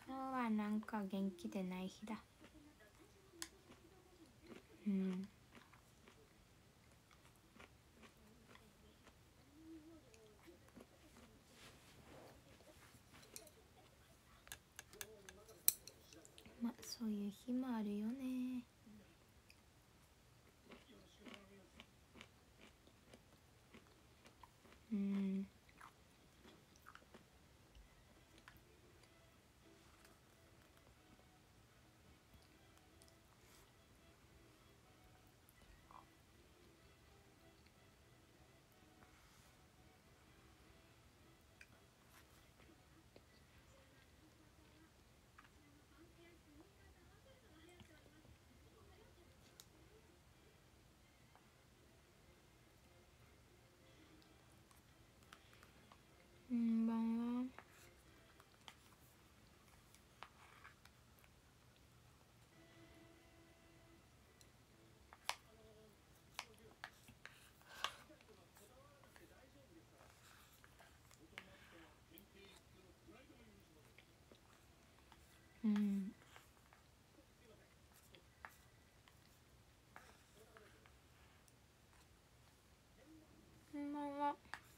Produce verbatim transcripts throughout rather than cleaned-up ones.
今日はなんか元気でない日だ。うん。まあそういう日もあるよね。うん。こんばんは。うん。こんばんは。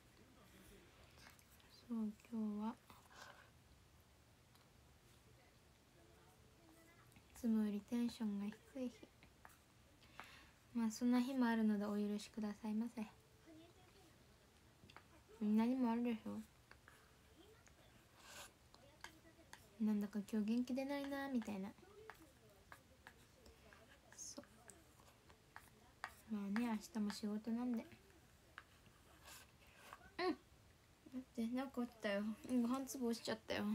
そう今日はいつもよりテンションが低い日。まあそんな日もあるのでお許しくださいませ。みんなにもあるでしょ。なんだか今日元気出ないなみたいな。そうまあね、明日も仕事なんで。うん。待って、なんか落ちたよ。ご飯粒落ちちゃったよ。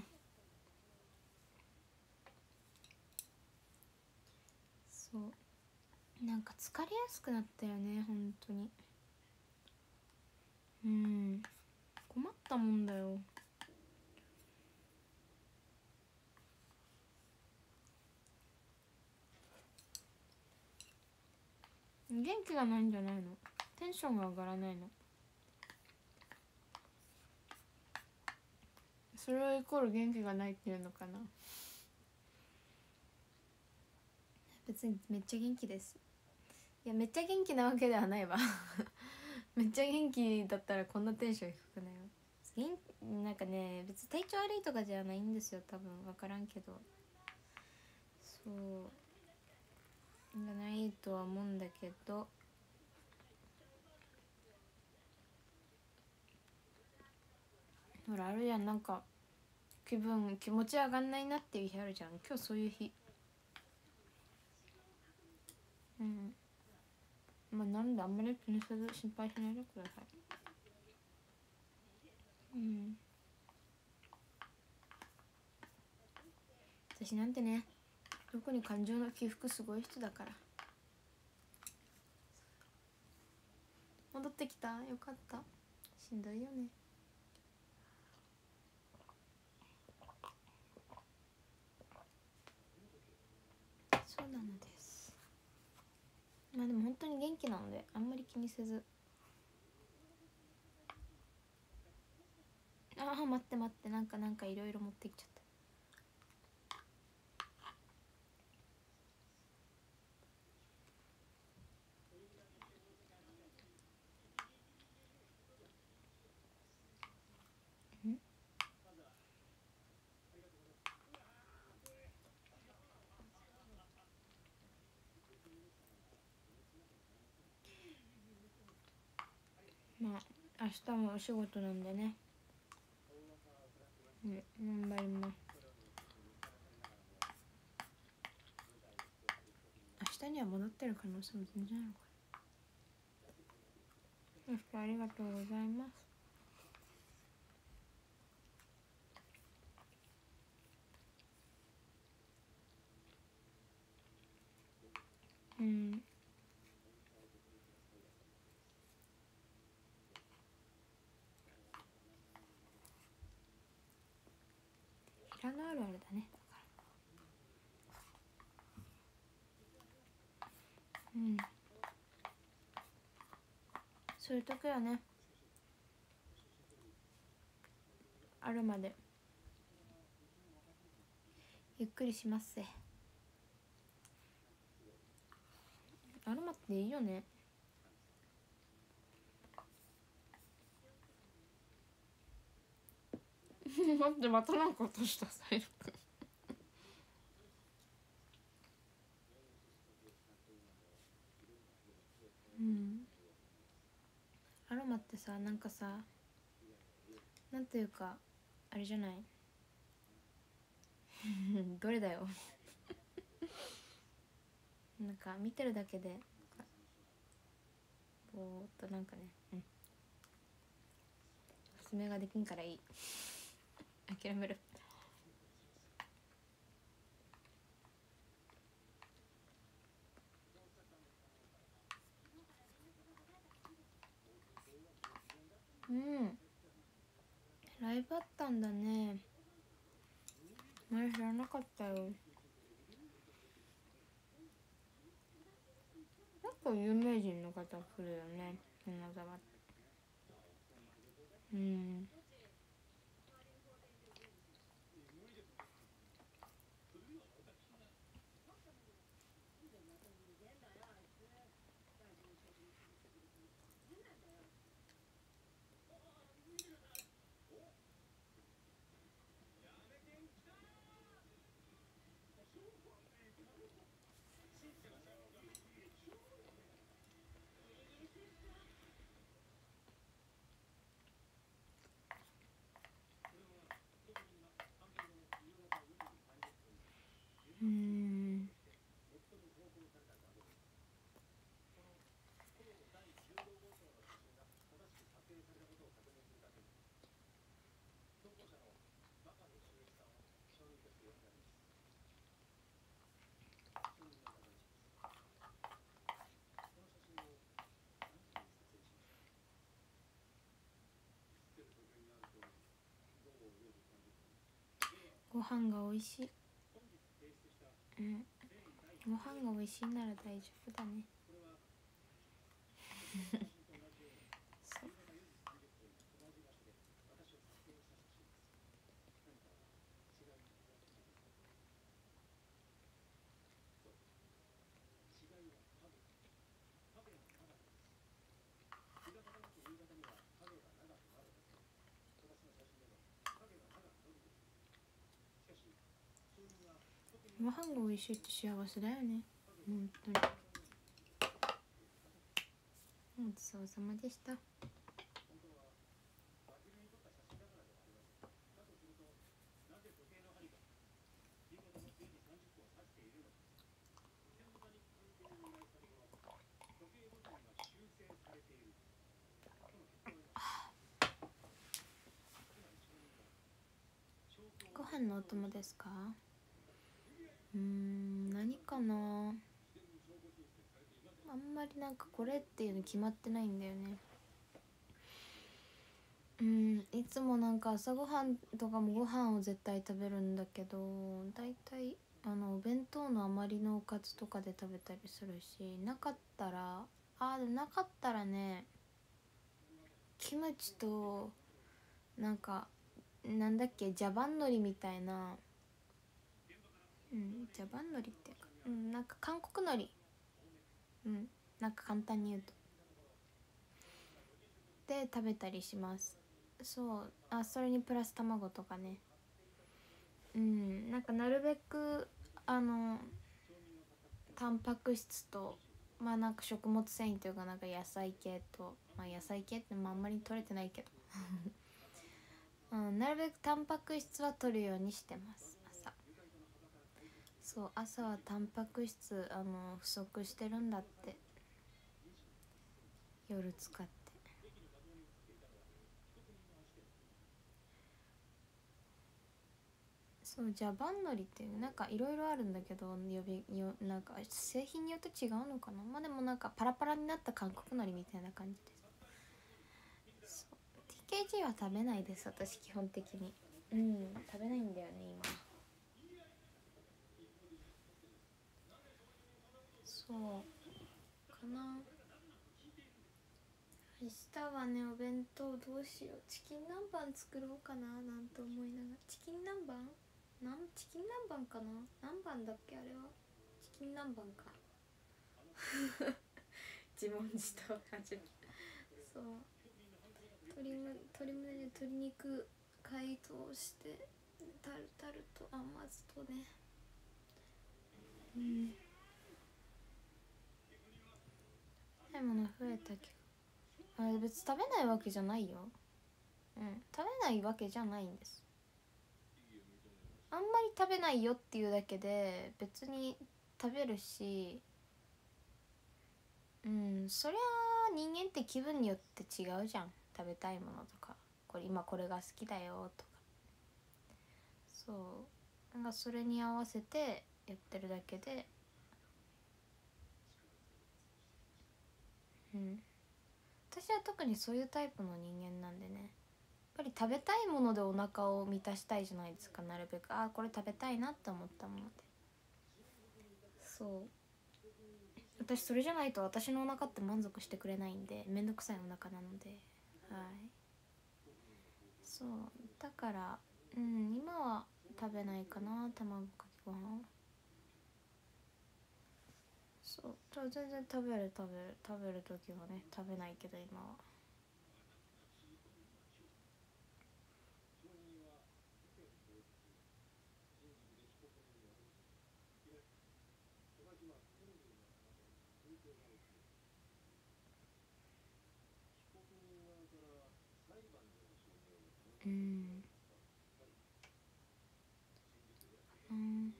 そうなんか疲れやすくなったよね、本当に。うん、困ったもんだよ。元気がないんじゃないの？テンションが上がらないの？それをイコール元気がないっていうのかな。別にめっちゃ元気です。いやめっちゃ元気なわけではないわめっちゃ元気だったらこんなテンション低くないわ。元なんかね、別に体調悪いとかじゃないんですよ、多分分からんけど。そうがないとは思うんだけど、ほらあるやん、なんか気分気持ち上がんないなっていう日あるじゃん。今日そういう日。うん。まあなんであんまり気にせず心配しないでください。うん。私なんてね、特に感情の起伏すごい人だから。戻ってきた、よかった。しんどいよね。そうなのです。まあでも本当に元気なのであんまり気にせず。ああ待って待って、なんかなんかいろいろ持ってきちゃった。まあ明日もお仕事なんでね、うん、頑張ります。明日には戻ってる可能性も全然あるから。そしてありがとうございます。うん。平野あるあるだね。うん。そういう時はね、あるまでゆっくりしますせ。アロマっていいよね。待って、またなんか落とした。サイル君うん、アロマってさ、なんかさ、なんていうかあれじゃないどれだよなんか見てるだけでぼーっとなんかね、うん、爪ができんからいい諦める。うん、ライブあったんだね。前知らなかったよ。結構有名人の方来るよね、金沢。うん、うん、ご飯が美味しい。うん、ご飯が美味しいなら大丈夫だねそう、ご飯が美味しいって幸せだよね、本当に。ごちそうさまでした。ご飯のお供ですか？うーん、何かな。あんまりなんかこれっていうの決まってないんだよね。うん、いつもなんか朝ごはんとかもご飯を絶対食べるんだけど、だいたいあのお弁当の余りのおかずとかで食べたりするし、なかったらあーでもなかったらね、キムチとなんかなんだっけ、ジャバンのりみたいな、うん、ジャバンのりっていうか、うん、なんか韓国のり、うん、なんか簡単に言うとで食べたりします。そう、あ、それにプラス卵とかね。うん、なんかなるべくあのタンパク質と、まあなんか食物繊維というかなんか野菜系と、まあ野菜系ってまああんまり取れてないけどうん、なるべくタンパク質は取るようにしてます、朝。そう、朝はタンパク質あの不足してるんだって、夜使って。そう、ジャバンのりっていうなんかいろいろあるんだけど、呼びよなんか製品によって違うのかな。まあでもなんかパラパラになった韓国のりみたいな感じです。そう、 ティーケージー は食べないです、私基本的に。うん、食べないんだよね今。そうかな。明日はね、お弁当どうしよう。チキン南蛮作ろうかななんて思いながら。チキン南蛮なんチキン南蛮かな、何番だっけあれは。チキン南蛮か自問自答始めそう鶏む鶏胸で鶏肉解凍してタルタルと甘酢とね、うん、食べ物増えたけど、あ、別に食べないわけじゃないよ。うん、食べないわけじゃないんです。あんまり食べないよっていうだけで別に食べるし、うん、そりゃ人間って気分によって違うじゃん。食べたいものとか、これ今これが好きだよとか、そうなんかそれに合わせてやってるだけで、うん、私は特にそういうタイプの人間なんでね、やっぱり食べたいものでお腹を満たしたいじゃないですか。なるべくあこれ食べたいなって思ったもので、そう私それじゃないと私のお腹って満足してくれないんで、めんどくさいお腹なので、はい、そうだからうん今は食べないかな、卵かけご飯。そう全然食べる食べる食べる時はね食べないけど今は。うんうん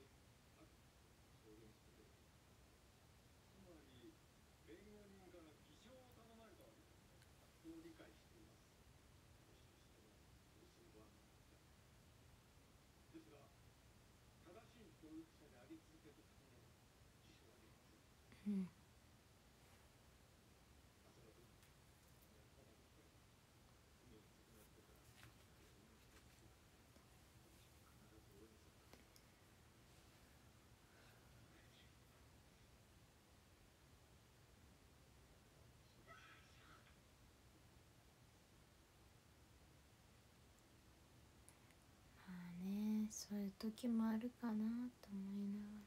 うんまあね、そういう時もあるかなと思いながら。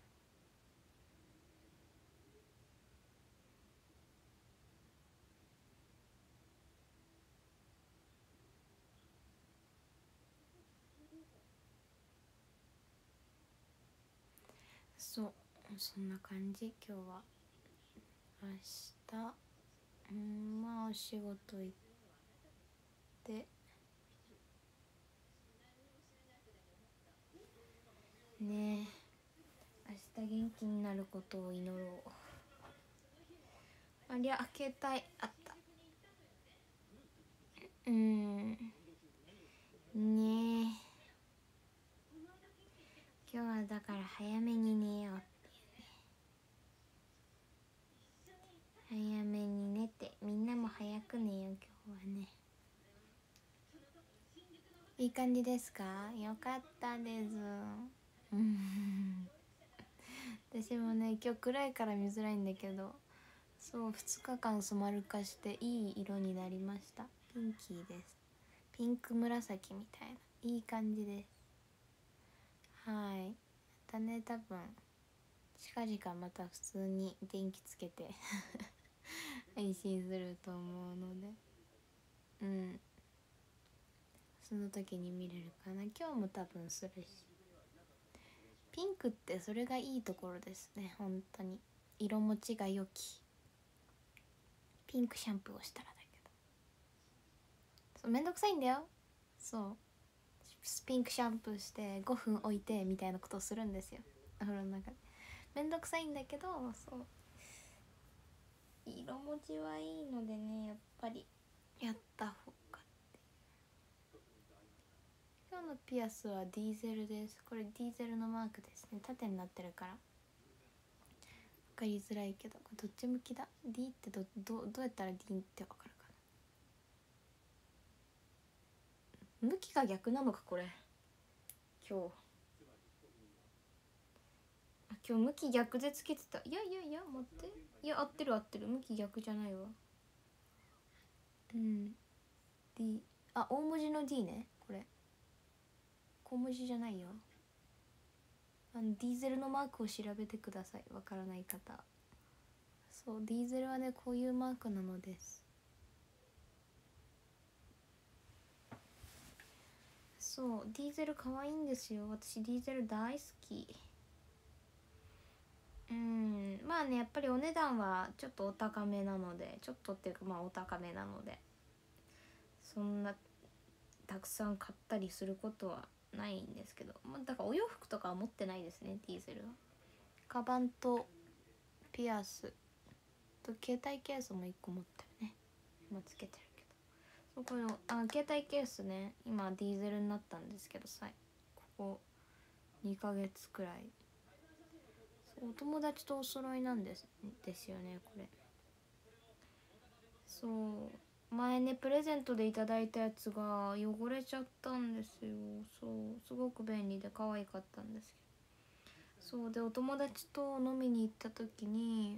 そうそんな感じ。今日は明日うんまあお仕事行ってねえ、明日元気になることを祈ろう。ありゃ携帯あった。うんねえ、今日はだから早めに寝ようっていうね。早めに寝てみんなも早く寝よう今日はね。いい感じですか？よかったです。うん私もね今日暗いから見づらいんだけど、そうふつかかん染まる化していい色になりました。ピンキーです。ピンク紫みたいないい感じです。はい、またね多分近々また普通に電気つけて配信すると思うので、うんその時に見れるかな。今日も多分するし、ピンクってそれがいいところですね。本当に色持ちが良き。ピンクシャンプーをしたらだけど、そうめんどくさいんだよ。そうピンクシャンプーしてごふん置いてみたいなことをするんですよ、お風呂の中で。めんどくさいんだけど、そう色持ちはいいのでね、やっぱりやった方が。今日のピアスはディーゼルです。これディーゼルのマークですね。縦になってるから分かりづらいけど、これどっち向きだ？ D ってどどどうやったら D って分かるかな。向きが逆なのかこれ。今日あ今日向き逆でつけてた。いやいやいや待って、いや合ってる合ってる、向き逆じゃないわ。うん D、 あ大文字の D ね。これ小文字じゃないよ。 あのディーゼルのマークを調べてください、わからない方。そう、ディーゼルはねこういうマークなのです。そう、ディーゼル可愛いんですよ。私ディーゼル大好き。うん、まあねやっぱりお値段はちょっとお高めなので、ちょっとっていうかまあお高めなので、そんなたくさん買ったりすることはないんですけど、まあ、だからお洋服とかは持ってないですね、ディーゼルは。カバンとピアスと携帯ケースもいっこ持ってるね、今つけてるけど。そう、このあ携帯ケースね今ディーゼルになったんですけどさ、ここにかげつくらい。そう、お友達とお揃いなんですですよねこれ。そう前ねプレゼントでいただいたやつが汚れちゃったんですよ。そうすごく便利で可愛かったんですけど、そうでお友達と飲みに行った時に、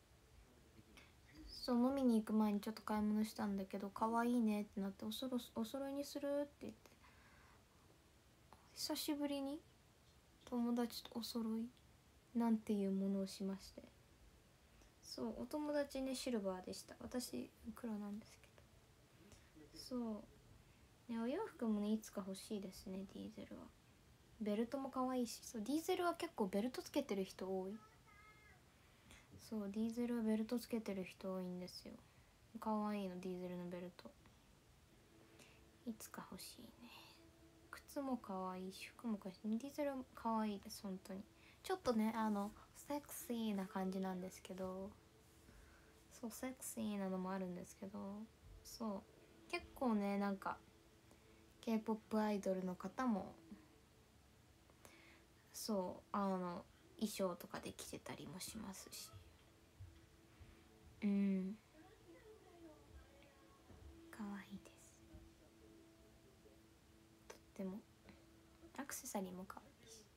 そう飲みに行く前にちょっと買い物したんだけど、可愛いねってなって、おそろお揃いにするって言って、久しぶりに友達とお揃いなんていうものをしまして。そう、お友達ねシルバーでした、私黒なんですけど。そうね、お洋服もねいつか欲しいですね、ディーゼルは。ベルトも可愛いし。そう、ディーゼルは結構ベルトつけてる人多い。そう、ディーゼルはベルトつけてる人多いんですよ。可愛いのディーゼルのベルト、いつか欲しいね。靴も可愛いし服も可愛いし、ディーゼルは可愛いです本当に。ちょっとねあのセクシーな感じなんですけど、そうセクシーなのもあるんですけど、そう結構ねなんか K-ポップ アイドルの方もそうあの衣装とかで着てたりもしますし、うん可愛いです。とってもアクセサリーも可愛いし。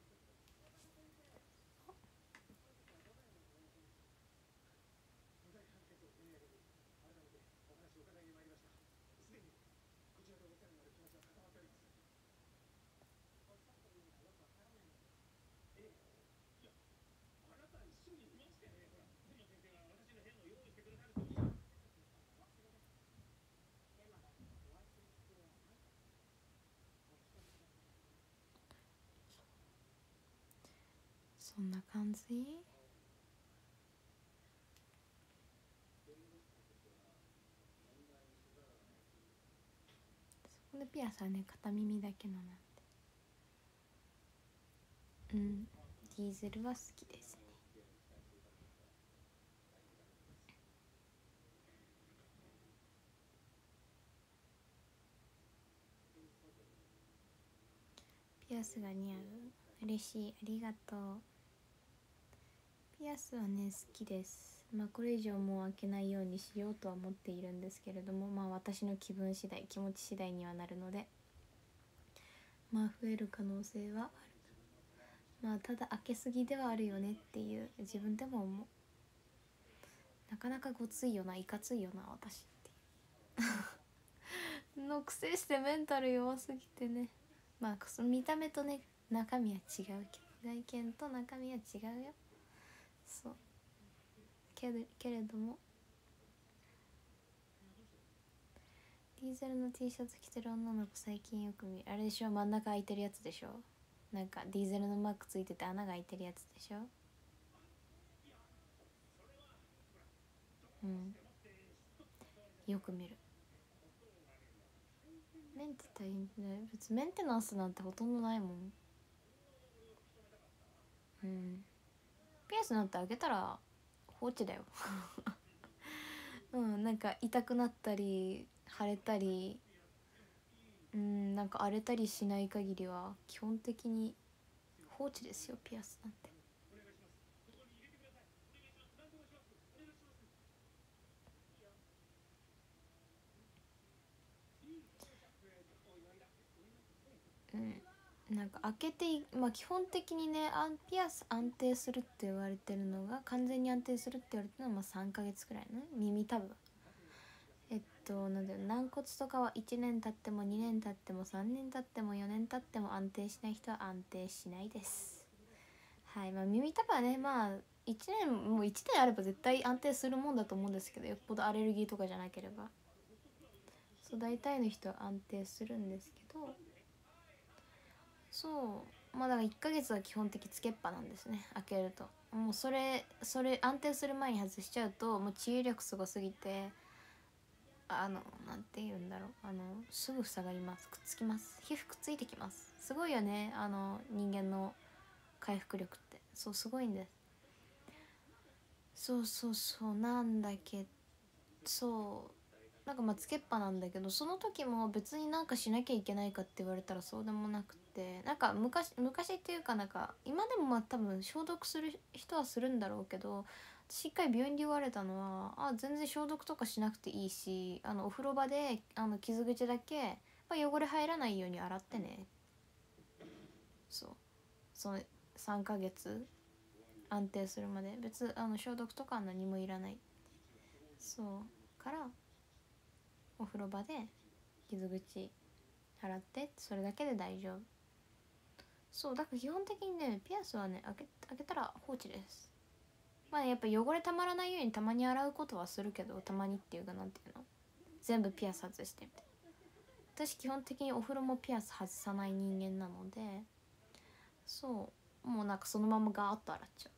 そんな感じ。そこでピアスはね片耳だけのなんで、うんディーゼルは好きですね。ピアスが似合う、嬉しい、ありがとう。ピアスはね好きです。まあこれ以上もう開けないようにしようとは思っているんですけれども、まあ私の気分次第気持ち次第にはなるので、まあ増える可能性はある。まあただ開けすぎではあるよねっていう自分でも思う。なかなかごついよな、いかついよな私ってのくせしてメンタル弱すぎてね。まあその見た目とね中身は違うけど、外見と中身は違うよ。そうけれけれども、ディーゼルの T シャツ着てる女の子最近よく見る。あれでしょ、真ん中空いてるやつでしょ。なんかディーゼルのマークついてて穴が開いてるやつでしょ。うん、よく見る。メンテ大変ね、別にメンテナンスなんてほとんどないもん。うん、ピアスなんて開けたら放置だようんなんか痛くなったり腫れたり、うんなんか荒れたりしない限りは基本的に放置ですよピアスなんて。うん、なんか開けてまあ基本的にねアンピアス安定するって言われてるのが、完全に安定するって言われてるのはまあさんかげつくらいね、耳多分えっとなんだよ、軟骨とかはいちねん経ってもにねん経ってもさんねん経ってもよねん経っても安定しない人は安定しないです。 はい、まあ耳たぶはね、まあいちねんもういちねんあれば絶対安定するもんだと思うんですけど、よっぽどアレルギーとかじゃなければ、そう大体の人は安定するんですけど、そうまあだからいっかげつは基本的つけっぱなんですね。開けるともうそれそれ安定する前に外しちゃうともう治癒力すごすぎて、あのなんて言うんだろう、あのすぐ塞がります。くっつきます。皮膚くっついてきます。すごいよね、あの人間の回復力って。そうすごいんです。そうそうそうなんだけど、そうなんかまあつけっぱなんだけど、その時も別になんかしなきゃいけないかって言われたらそうでもなくて、なんか昔昔っていうかなんか今でもまあ多分消毒する人はするんだろうけど、私一回病院で言われたのは、あ全然消毒とかしなくていいし、あのお風呂場であの傷口だけ、まあ、汚れ入らないように洗ってね。そうそのさんかげつ安定するまで別あの消毒とかは何もいらない。そうからお風呂場で傷口洗ってそれだけで大丈夫。そうだから基本的にねピアスはね開け開けたら放置です。まあやっぱ汚れたまらないようにたまに洗うことはするけど、たまにっていうかなんていうの、全部ピアス外してみたいな。私基本的にお風呂もピアス外さない人間なので、そうもうなんかそのままガーッと洗っちゃう。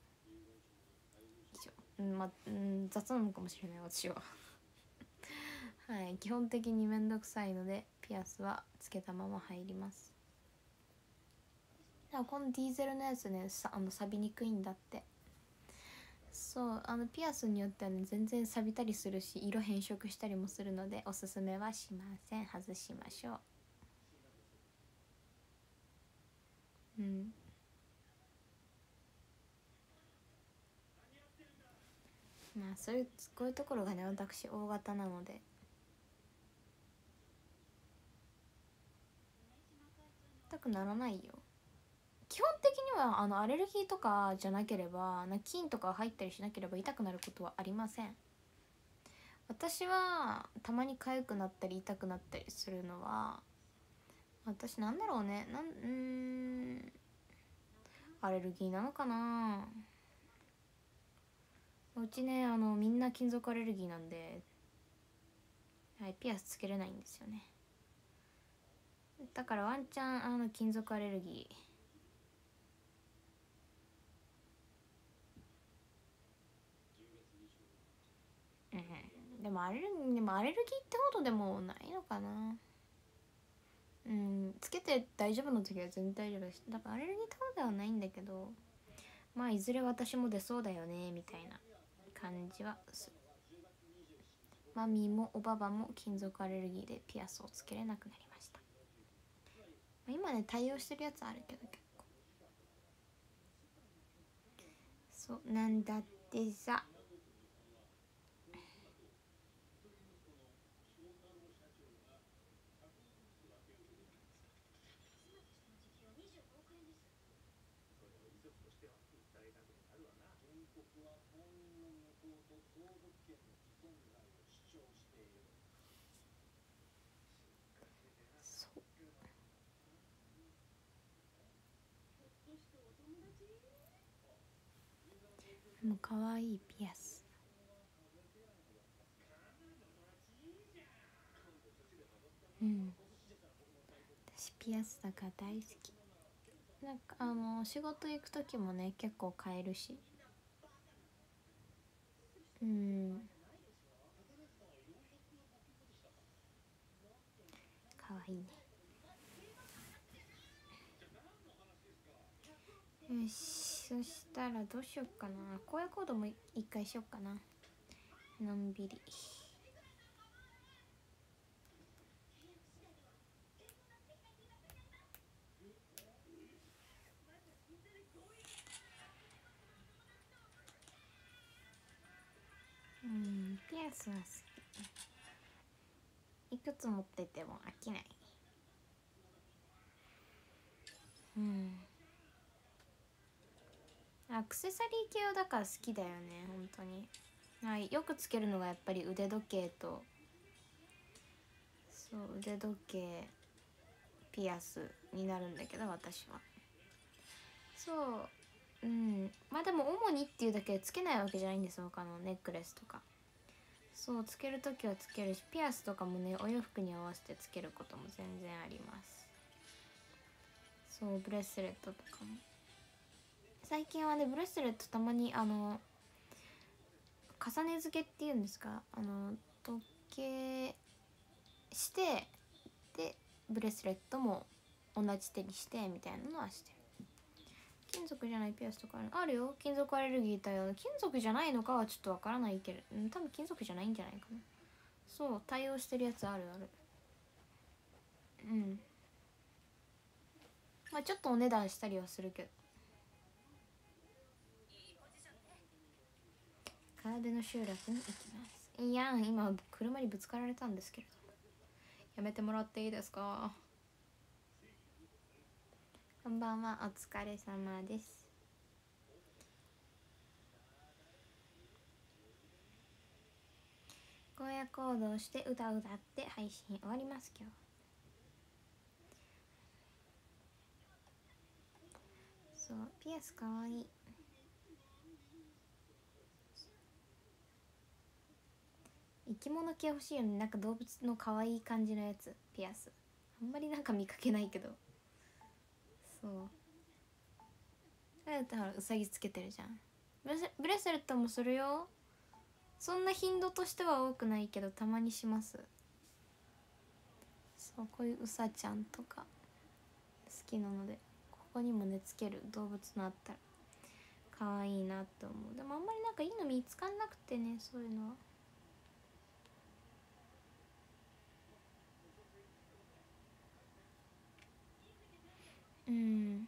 以上。うんまあ、うん、雑なのかもしれない私ははい基本的にめんどくさいのでピアスはつけたまま入ります。だからこのディーゼルのやつねさあの錆びにくいんだって。そうあのピアスによってはね全然錆びたりするし色変色したりもするのでおすすめはしません。外しましょう。うんまあそういうこういうところがね私大型なので痛くならないよ。基本的にはあのアレルギーとかじゃなければな菌とか入ったりしなければ痛くなることはありません。私はたまに痒くなったり痛くなったりするのは、私なんだろうね、なんうーんアレルギーなのかな。うちねあのみんな金属アレルギーなんで、はい、ピアスつけれないんですよね。だからワンチャンあの金属アレルギー、うん、でもアレルギーでもアレルギーってほどでもないのかな。うんつけて大丈夫の時は全然大丈夫です。だからアレルギーってほどではないんだけど、まあいずれ私も出そうだよねみたいな感じはする。マミーもおばばも金属アレルギーでピアスをつけれなくなりました。まあ、今ね対応してるやつあるけど結構そうなんだってさ。もう可愛いピアス。うん私ピアスだから大好き。なんかあの仕事行く時もね結構買えるし、うん可愛いね。よしそしたらどうしよっかな、荒野行動も一回しよっかな、のんびり。うんピアスは好き、いくつ持ってても飽きない。うんアクセサリー系はだから好きだよね本当に。はい、よくつけるのがやっぱり腕時計と、そう腕時計ピアスになるんだけど私は。そううん、まあでも主にっていうだけでつけないわけじゃないんですよ。他のネックレスとかそうつけるときはつけるし、ピアスとかもねお洋服に合わせてつけることも全然あります。そうブレスレットとかも最近はね、ブレスレットたまにあの重ね付けっていうんですか、あの時計してでブレスレットも同じ手にしてみたいなのはしてる。金属じゃないピアスとかあるあるよ。金属アレルギー対応の金属じゃないのかはちょっとわからないけど、うん、多分金属じゃないんじゃないかな。そう対応してるやつあるある。うん、まあちょっとお値段したりはするけど。川辺の集落に行きます。いやん、今車にぶつかられたんですけれども、やめてもらっていいですか。こんばんは、お疲れ様です。荒野行動して歌歌って配信終わります今日。そうピアスかわいい。生き物系欲しいよね。なんか動物の可愛い感じのやつ。ピアスあんまりなんか見かけないけど。そうだからウサギつけてるじゃん。ブレスブレスレットもするよ。そんな頻度としては多くないけどたまにします。そうこういうウサちゃんとか好きなので、ここにもねつける動物のあったら可愛いなって思う。でもあんまりなんかいいの見つかんなくてね、そういうのは。うん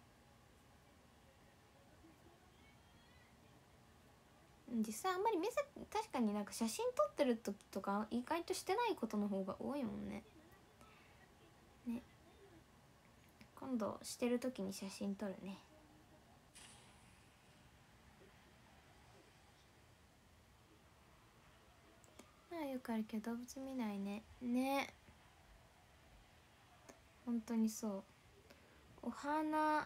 実際あんまり見せ確かになんか写真撮ってる時とか意外としてないことの方が多いもんね。ね今度してる時に写真撮るね。まあよくあるけど動物見ないね。ね本当にそう。お花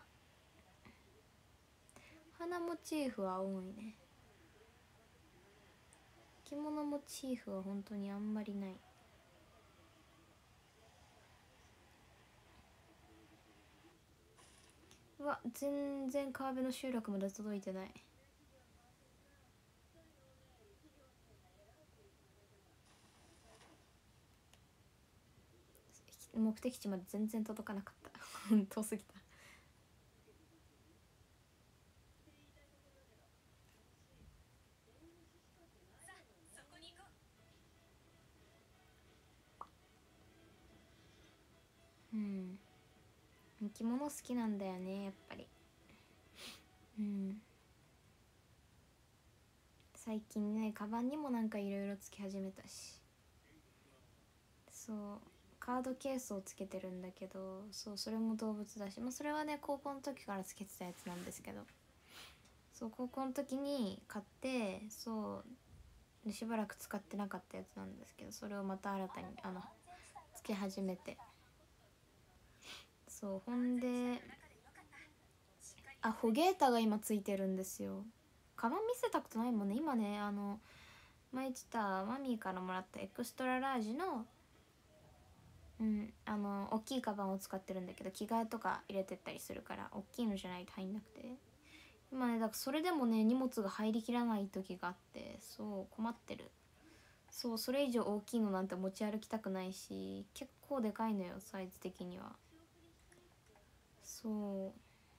花モチーフは多いね。着物モチーフは本当にあんまりない。うわ全然川辺の集落まで届いてない。目的地まで全然届かなかった遠すぎた。うん着物好きなんだよねやっぱり。うん最近ねカバンにもなんかいろいろつけ始めたし。そうカードケースをつけてるんだけど、そうそれも動物だし、まあ、それはね高校の時からつけてたやつなんですけど、そう高校の時に買ってそうでしばらく使ってなかったやつなんですけど、それをまた新たにあのつけ始めて。そうほんであホゲータが今ついてるんですよ。カバン見せたことないもんね今ね。あの前言ってたマミーからもらったエクストララージのうんあの大きいカバンを使ってるんだけど、着替えとか入れてったりするから大きいのじゃないと入んなくて、今ねだからそれでもね荷物が入りきらない時があって、そう困ってる。そうそれ以上大きいのなんて持ち歩きたくないし、結構でかいのよサイズ的には。そう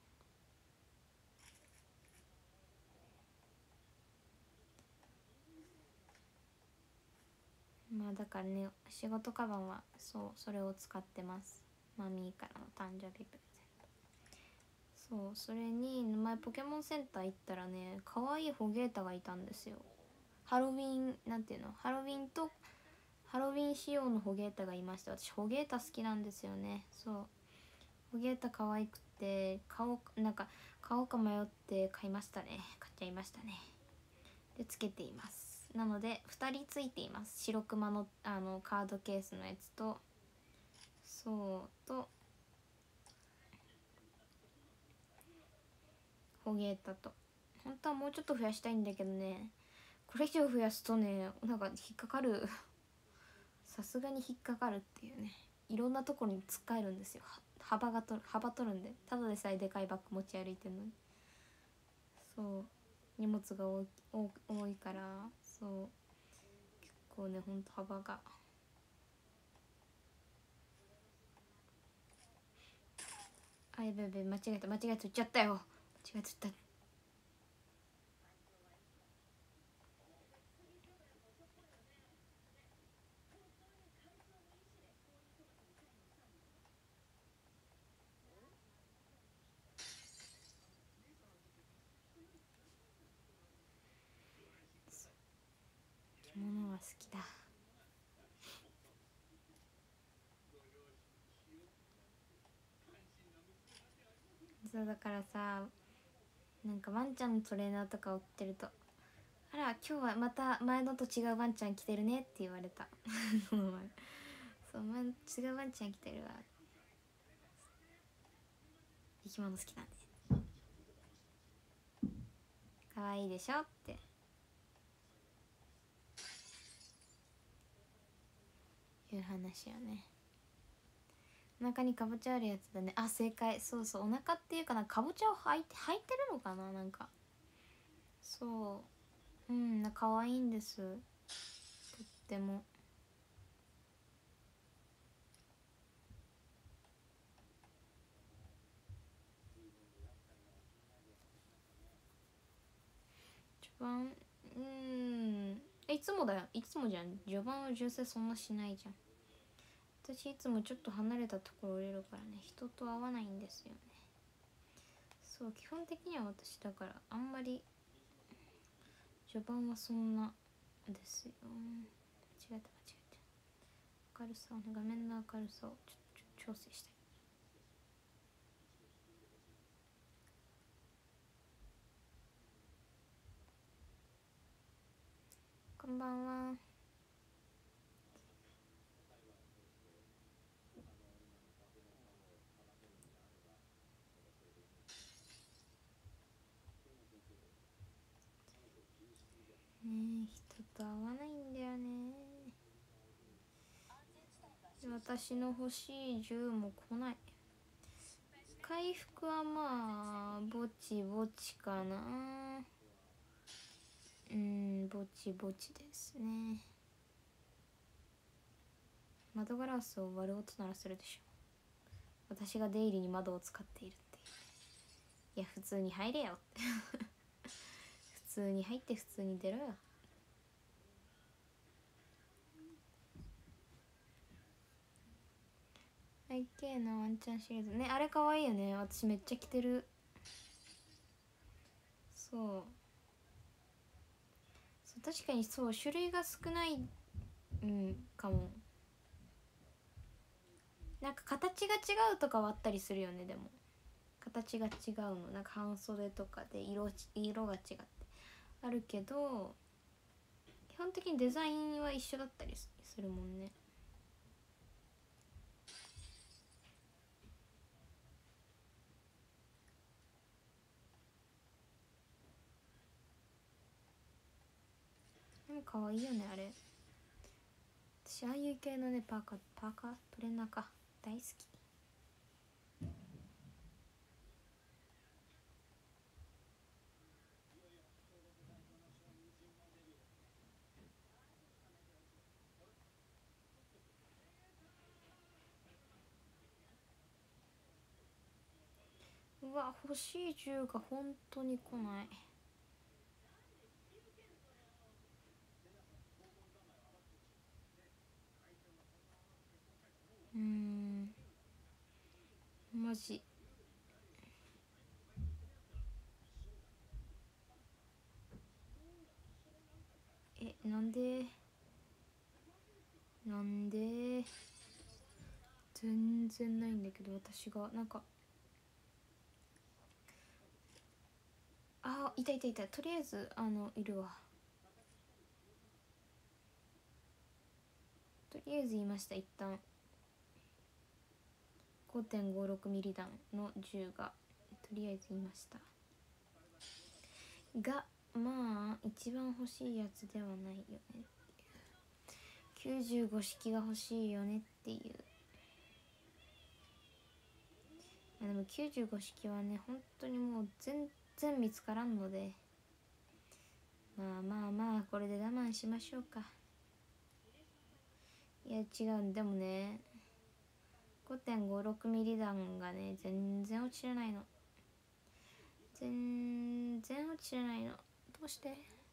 まあだからね仕事カバンはそうそれを使ってます。マミーからの誕生日プレゼント。そうそれに前ポケモンセンター行ったらね可愛いホゲータがいたんですよ。ハロウィンなんていうのハロウィンとハロウィン仕様のホゲータがいました。私ホゲータ好きなんですよね。そうホゲータ可愛くて買おうなんか買おうか迷って買いましたね。買っちゃいましたね。でつけています。なのでふたりついています。白クマのあのカードケースのやつとそうとホゲータと。本当はもうちょっと増やしたいんだけどね、これ以上増やすとねなんか引っかかるさすがに引っかかるっていうね。いろんなところに使えるんですよ。幅がとる幅取るんで、ただでさえでかいバッグ持ち歩いてるのに。そう荷物が多い多多いから、そう結構ねほんと幅が。あ、やべやべ、間違えた間違えた、言っちゃったよ、間違えちゃった。着物は好きだ。そうだからさ、なんかワンちゃんのトレーナーとかを着てると、あら今日はまた前のと違うワンちゃん着てるねって言われたそう前違うワンちゃん着てるわ、生き物好きなんで可愛いでしょっていう話よね。お腹にかぼちゃあるやつだね。あ、正解。そうそう、お腹っていうかな、かぼちゃを履いて履いてるのかな、なんかそう、うんな、可愛いんです、とっても。序盤、うーんえいつもだよ、いつもじゃん。序盤は純正そんなしないじゃん。私いつもちょっと離れたところ降りるからね、人と会わないんですよね。そう基本的には私だからあんまり序盤はそんなですよ。間違えた間違えた。明るさをね、画面の明るさをちょっと調整したい。こんばんは。ねえ人と会わないんだよね。私の欲しい銃も来ない。回復はまあぼちぼちかな。うんぼちぼちですね。窓ガラスを割る音ならするでしょ。私が出入りに窓を使っているっていう。いや普通に入れよって普通に入って普通に出ろよ。アイケー のワンちゃんシリーズね、あれ可愛いよね。私めっちゃ着てる。そうそう確かにそう種類が少ないうんかも。なんか形が違うとかはあったりするよね。でも形が違うのなんか半袖とかで色色が違ってあるけど、基本的にデザインは一緒だったりするもんね。でも可愛いよねあれ。私ああいう系のねパーカーパーカートレーナーか大好き。うわ欲しい銃が本当に来ない。うーんマジえなんでなんで全然ないんだけど。私がなんかあいたいたいた。とりあえずあのいるわ。とりあえず言いました。一旦 ごてんごろくミリ弾の銃がとりあえず言いました。 がまあ一番欲しいやつではないよねっていう、きゅうじゅうご式が欲しいよねっていう。でもきゅうじゅうご式はね本当にもう全然見つからんので、まあまあまあこれで我慢しましょうか。いや違うんでもね ごてんごろく ミリ弾がね全然落ちれないの、全然落ちれないの。どうして？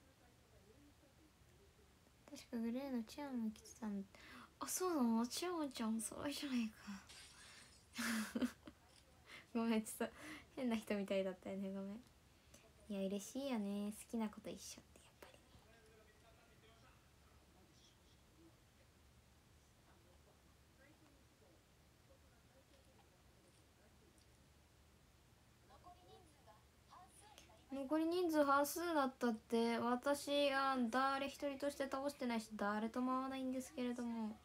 確かグレーのチアンも来てたん。あ、そうなの？チアンちゃんそろいじゃないかごめん、ちょっと変な人みたいだったよね、ごめん。いや嬉しいよね、好きなこと一緒ってやっぱり。残り人数半数だったって。私が誰一人として倒してないし誰とも会わないんですけれども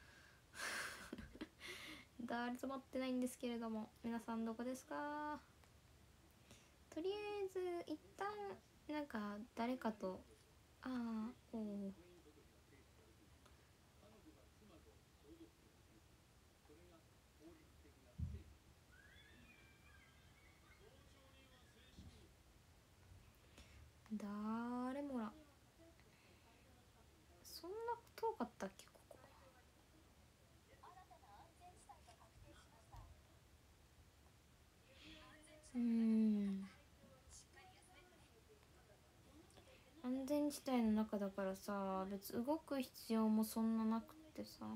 誰とも会ってないんですけれども、皆さんどこですか？とりあえず一旦なんか誰かと、ああ、おお、誰もらそんな遠かったっけここ。うーん、安全地帯の中だからさ、別に動く必要もそんななくってさ。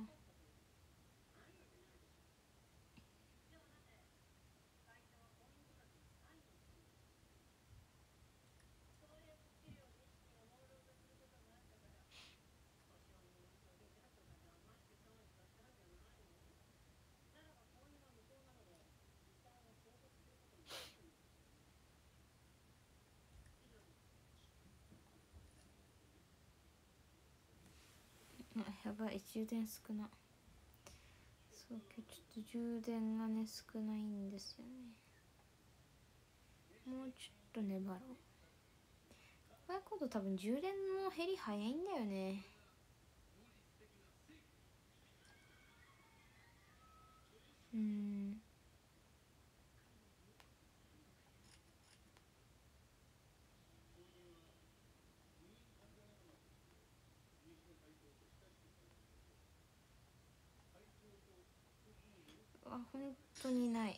あ、やばい、充電少な。そう、今日ちょっと充電がね少ないんですよね。もうちょっと粘ろう。こういうこと多分充電の減り早いんだよね。うーん、あ、本当にない。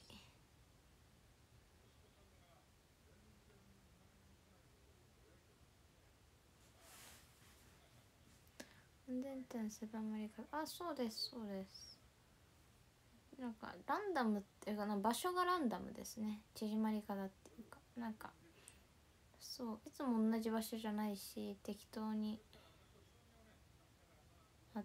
安全点狭まりか、あ、そうですそうです。なんかランダムっていうかな、場所がランダムですね、縮まり方っていうか、なんかそういつも同じ場所じゃないし適当にあって、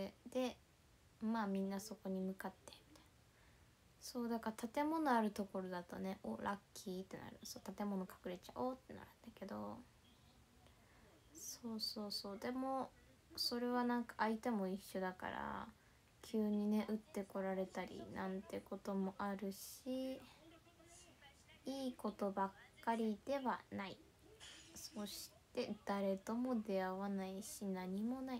でまあみんなそこに向かってみたいな。そうだから建物あるところだとね、おラッキーってなる。そう建物隠れちゃおうってなるんだけど、そうそうそう、でもそれはなんか相手も一緒だから急にね撃ってこられたりなんてこともあるし、いいことばっかりではない。そして誰とも出会わないし何もない。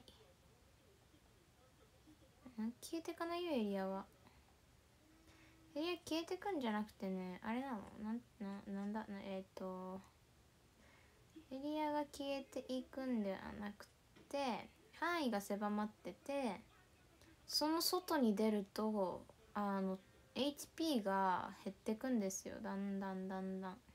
消えてかないよエリアは。エリア消えてくんじゃなくてね、あれなの、なんななんだえっ、ー、とエリアが消えていくんではなくて範囲が狭まってて、その外に出るとあの エイチピー が減ってくんですよ、だんだんだんだん。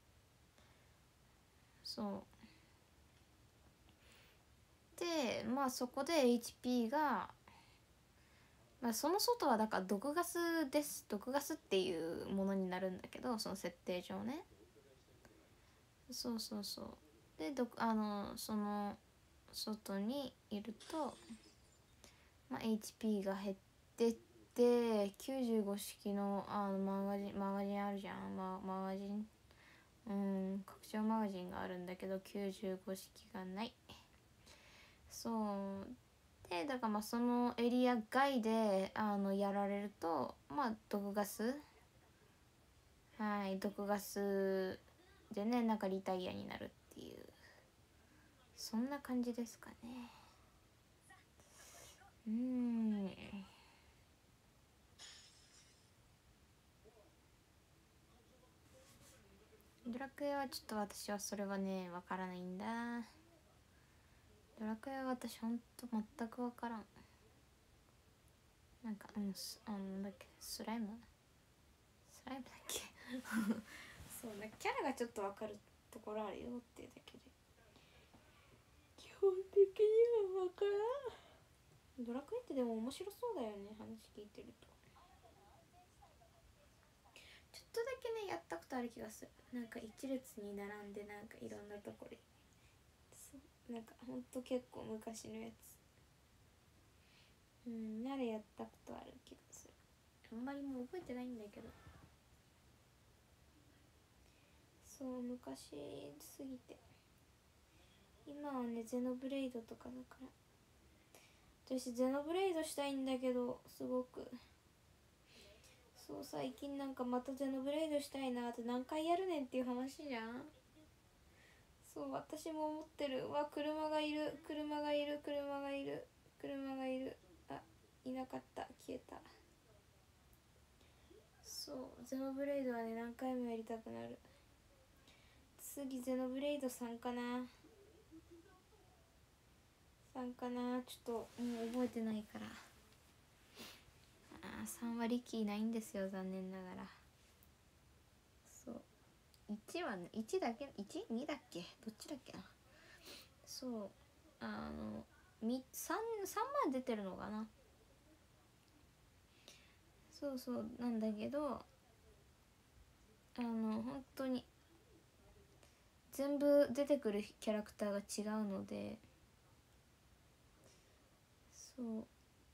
そうで、まあそこで エイチピー が、まあ、その外はだから毒ガスです、毒ガスっていうものになるんだけど、その設定上ね。そうそうそう。で毒あのその外にいると、まあ、エイチピー が減ってって、きゅうじゅうご式のあのマガジンマガジンあるじゃん、ママガジンうん拡張マガジンがあるんだけどきゅうじゅうご式がない。そうでだからまあそのエリア外であのやられると、まあ毒ガスはい毒ガスでねなんかリタイアになるってっていう、そんな感じですかね。うーんドラクエはちょっと私はそれはねわからないんだ。ドラクエは私ほんと全くわからん。なんかうんあのなんだっけスライムスライムだっけそうなんかキャラがちょっとわかるところあるよっていうだけで基本的にはわからん。ドラクエってでも面白そうだよね、話聞いてると。ちょっとだけねやったことある気がする。なんか一列に並んでなんかいろんなところなんかほんと結構昔のやつ、うんならやったことある気がする。あんまりもう覚えてないんだけど、そう昔すぎて。今はねゼノブレイドとかだから、私ゼノブレイドしたいんだけどすごく。そう最近なんかまたゼノブレイドしたいなって、何回やるねんっていう話じゃん。そう私も思ってる。わ車がいる車がいる車がいる車がいる。あいなかった、消えた。そうゼノブレイドはね何回もやりたくなる。次ゼノブレイドさんかなさんかな、ちょっともう覚えてないから。あさんはリキいないんですよ残念ながら。そういちはねいちだけ いち?に だっけどっちだっけな。そうあのさんまで出てるのかな。そうそうなんだけどあの本当に全部出てくるキャラクターが違うので、そう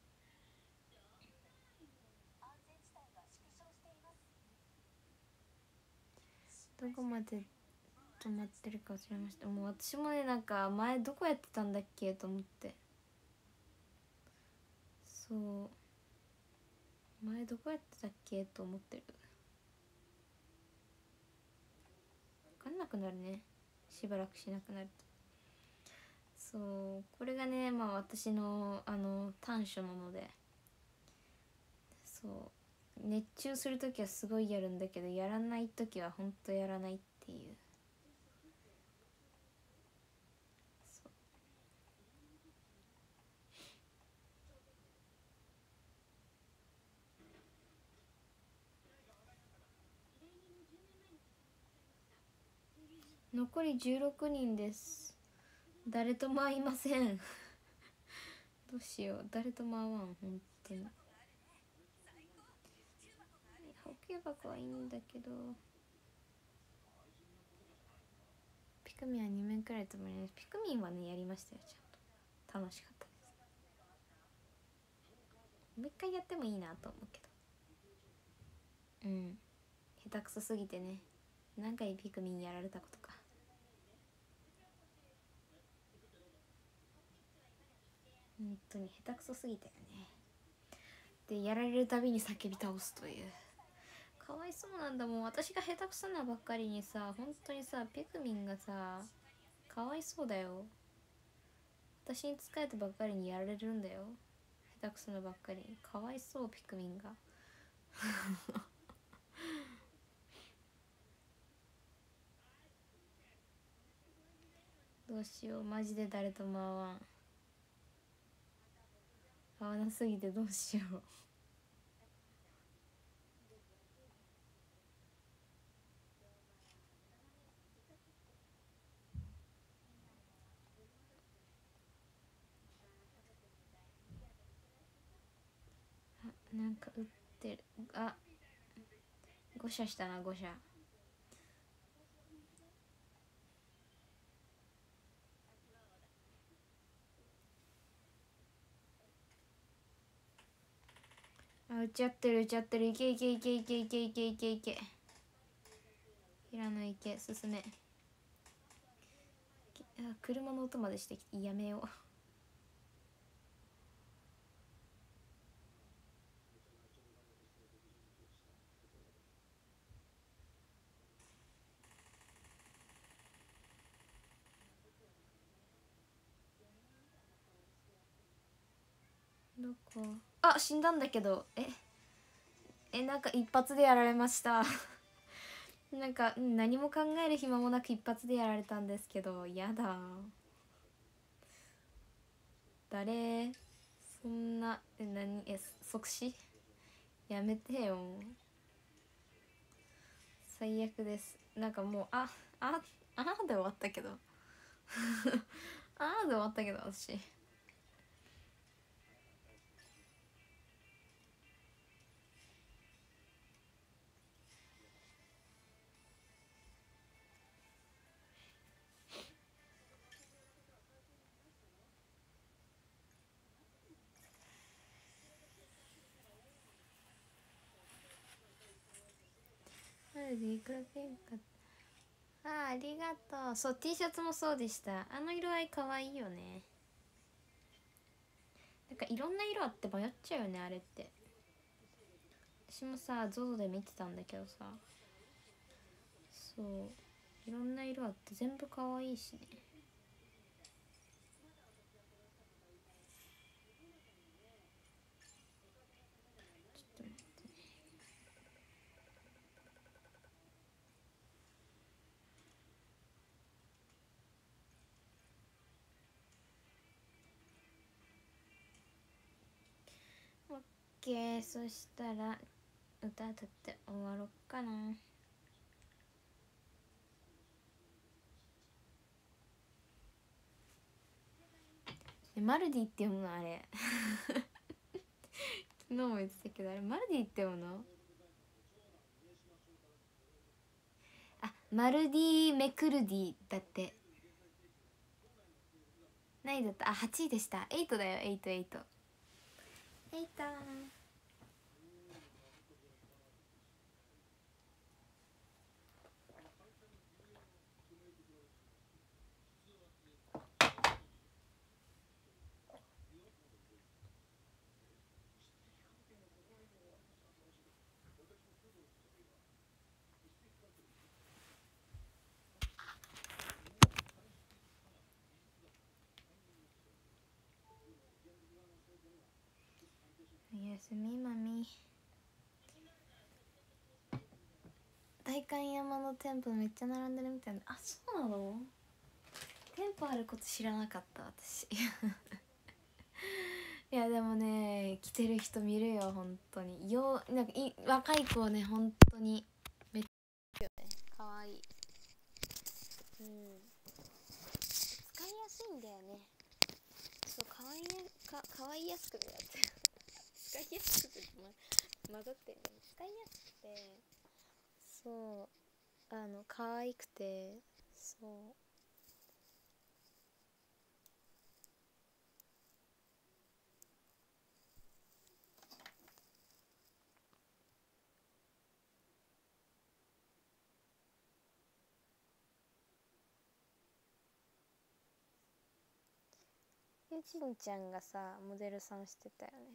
どこまで止まってるか忘れました。もう私もねなんか前どこやってたんだっけと思って、そう前どこやってたっけと思ってる。分かんなくなるねしばらくしなくなると。そうこれがねまあ私のあの短所なので、そう熱中するときはすごいやるんだけどやらないときはほんとやらないっていう。残りじゅうろくにんです。誰とも会いませんどうしよう、誰とも会わん本当に。補給箱はいいんだけど、ピクミンはにめんくらいともります。ピクミンはねやりましたよ、ちゃんと楽しかったです。もう一回やってもいいなと思うけど、うん下手くそすぎてね。何回ピクミンやられたことか。本当に下手くそすぎたよね。でやられるたびに叫び倒すという、かわいそうなんだもん。私が下手くそなばっかりにさ、本当にさピクミンがさかわいそうだよ。私に仕えてばっかりにやられるんだよ、下手くそなばっかりに。かわいそうピクミンがどうしようマジで誰とも会わん。合わなすぎてどうしようあなんか売ってる。あご射したなご射。あ撃ち合ってる撃ち合ってる。いけいけいけいけいけいけいけいけ。平野いけ進め。あ車の音までしてきてやめようどこ？あ、死んだんだけど。ええなんか一発でやられましたなんか何も考える暇もなく一発でやられたんですけど、やだ。誰？そんなえ何え即死？やめてよ。最悪です。なんかもうあああーで終わったけどあーで終わったけど私。いくらピンク。あーありがとう。そう T シャツもそうでした。あの色合いかわいいよね。なんかいろんな色あって迷っちゃうよねあれって。私もさ ゾゾ で見てたんだけどさ、そういろんな色あって全部かわいいしね。ちょっと待ってね。オッケー、そしたら歌歌って終わろっかな。えマルディって読むのあれ昨日も言ってたけど、あれマルディって読むの？あ、マルディメクルディだって。何位だった？あ、はちいでした。はちだよ。はち、はち。はちだー。おやすみまみ。代官山の店舗めっちゃ並んでるみたいな。あ、そうなの？店舗あること知らなかった私いやでもね着てる人見るよ本当に。ようなんかい若い子ね本当にめっちゃいいよね。かわいい。うん、使いやすいんだよね。そうかわいやかかわいやすくなって使いやすくて、ま、混ざってるね。使いやすくて、そうあの可愛くて、そうゆちんちゃんがさモデルさんしてたよね。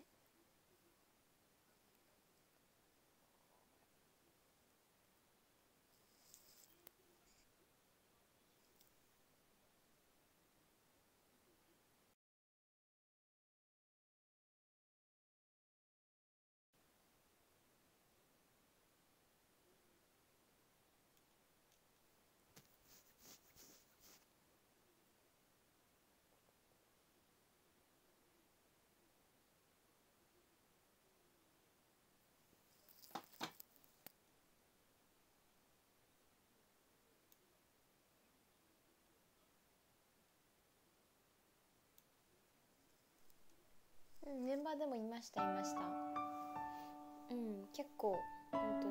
うん、メンバーでもいましたいました。うん、結構本当に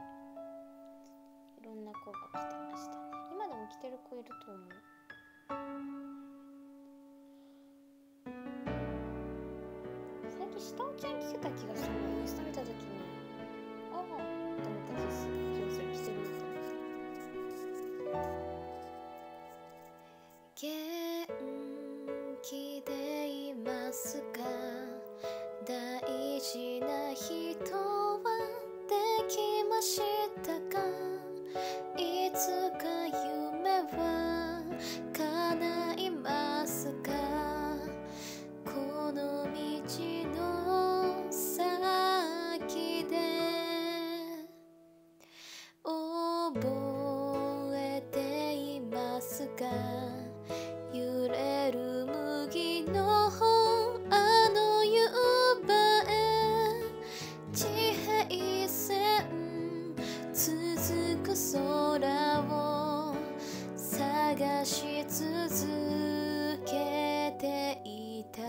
いろんな子が来てましたね。今でも来てる子いると思う。最近下尾ちゃん来てた気がするな。インスタ見た時にああと思った気がする気がする。来てると思った。元気でいますか？大事な人はできましたか？いつか夢は叶いますか？この道の覚えていますか？揺れる麦の方、あの夕場へ地平線続く空を探し続けていた。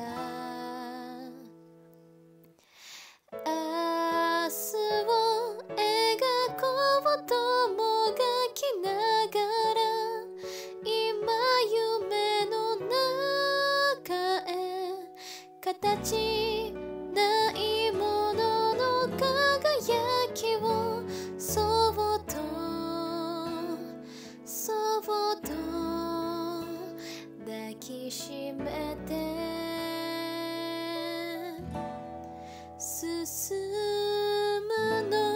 明日を描こうともがきながら、今夢の中へ形ないものの輝きをそっとそっと抱きしめて進むの。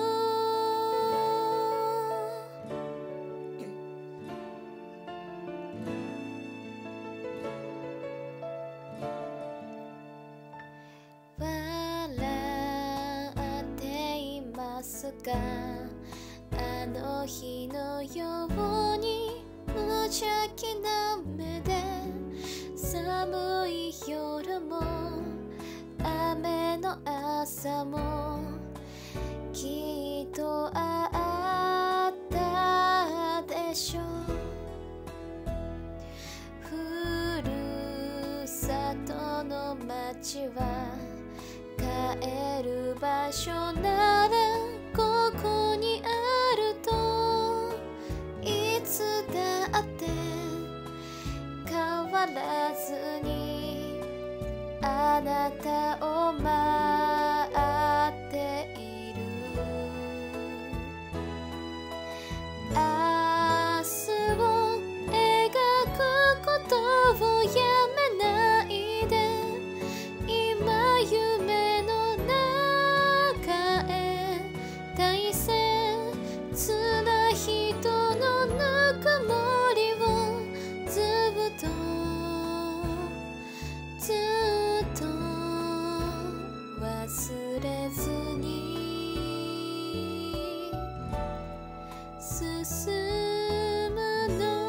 笑っていますか？あの日のように無邪気な目で寒い夜も雨の朝もきっとあったでしょう。ふるさとの街は帰る場所ならここにあると、いつだって変わらずにあなたを待っている。明日を描くことをやめないで、今夢の中へ大切な人のぬくもりをずっとずっと忘れずに進むの。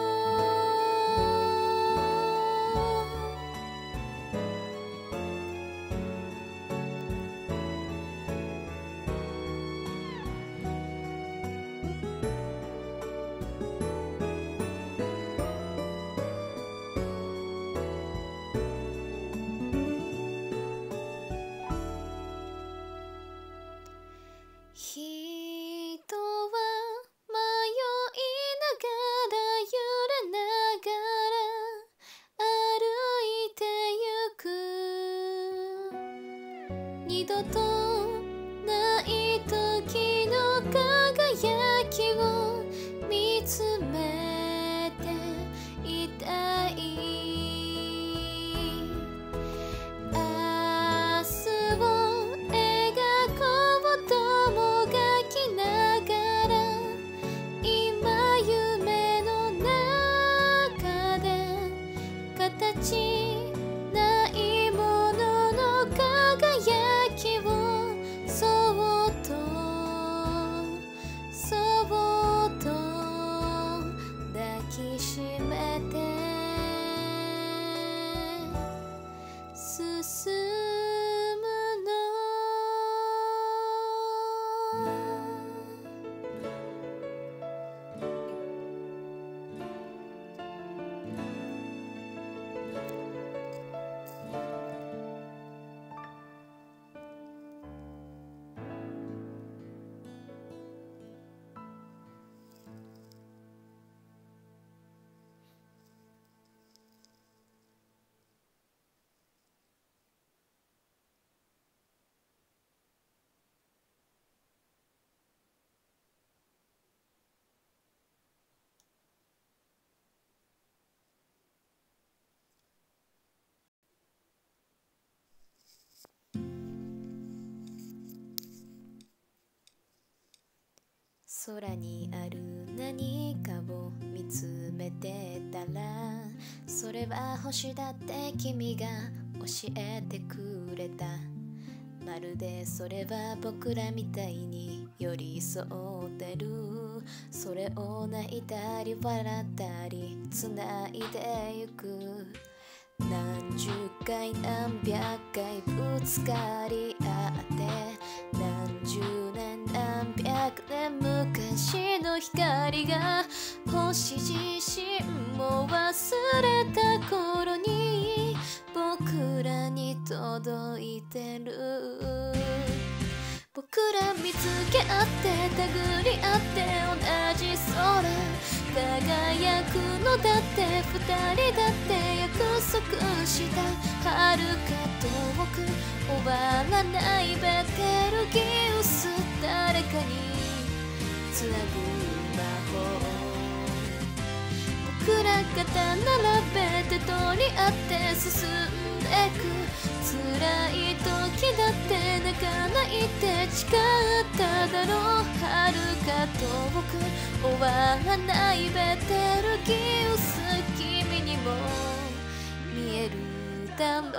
人は迷いながら揺れながら歩いてゆく。二度とない時の輝きを見つめていたい。明日を描こうともがきながら、今夢の中で形ないものの輝きをそっとそっと抱きしめて進むの。空にある何かを見つめてたら、それは星だって君が教えてくれた。まるでそれは僕らみたいに寄り添ってる。 それを泣いたり笑ったり繋いでゆく。何十回何百回ぶつかり合って何十年何百年昔の光が星自身も忘れた頃に僕らに届いてる。僕ら見つけ合って手繰り合って同じ空輝くのだって二人だって約束した遥か遠く終わらないベテルギウス誰かにつなぐ魔法。僕ら肩並べて取り合って進んでく。辛い時だって泣かないって誓っただろう。遥か遠く終わらないベテルギウス君にも見えるだろう。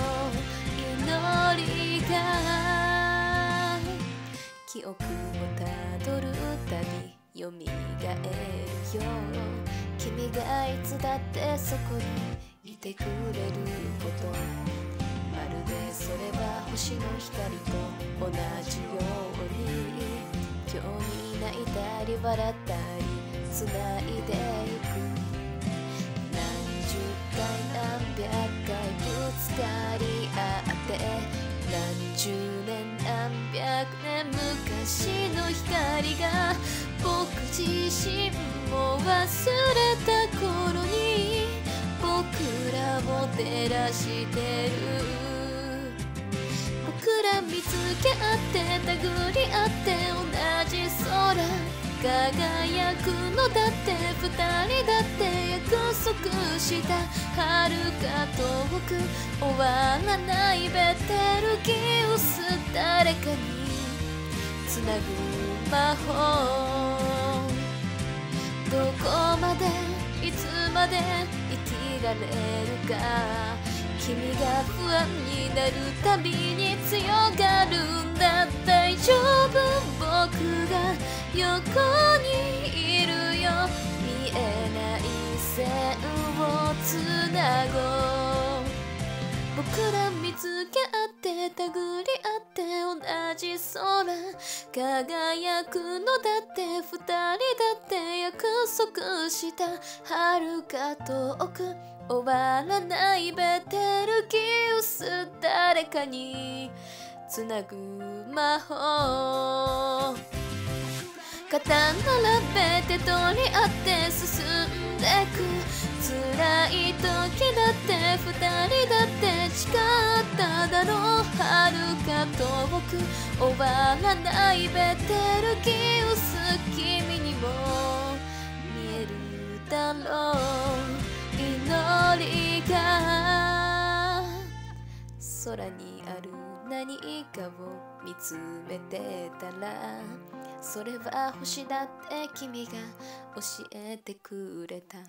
祈りが記憶をたどるたびよみがえるよ。君がいつだってそこにいてくれること、まるでそれは星の光と同じように今日に泣いたり笑ったり繋いでゆく。何十回何百回ぶつかり合って何十年何百年昔の光が僕自身も忘れた頃に僕らを照らしてる。僕ら見つけ合って手繰り合って同じ空輝くのだって二人だって約束した遥か遠く終わらないベテルギウス誰かにつなぐ魔法。どこまでいつまで生きられるか。君が不安になるたびに強がるんだ。大丈夫僕が横にいるよ。見えない線をつなごう。僕ら見つけ合って手繰り合って同じ空輝くのだって二人だって約束した遥か遠く終わらないベテルギウス誰かにつなぐ魔法。肩並べて取り合って進んでく。辛い時だって二人だって誓っただろう。遥か遠く終わらないベテルギウス君にも見えるだろう。祈りが空にある何かを見つめてたらそれは星だって君が教えてくれた。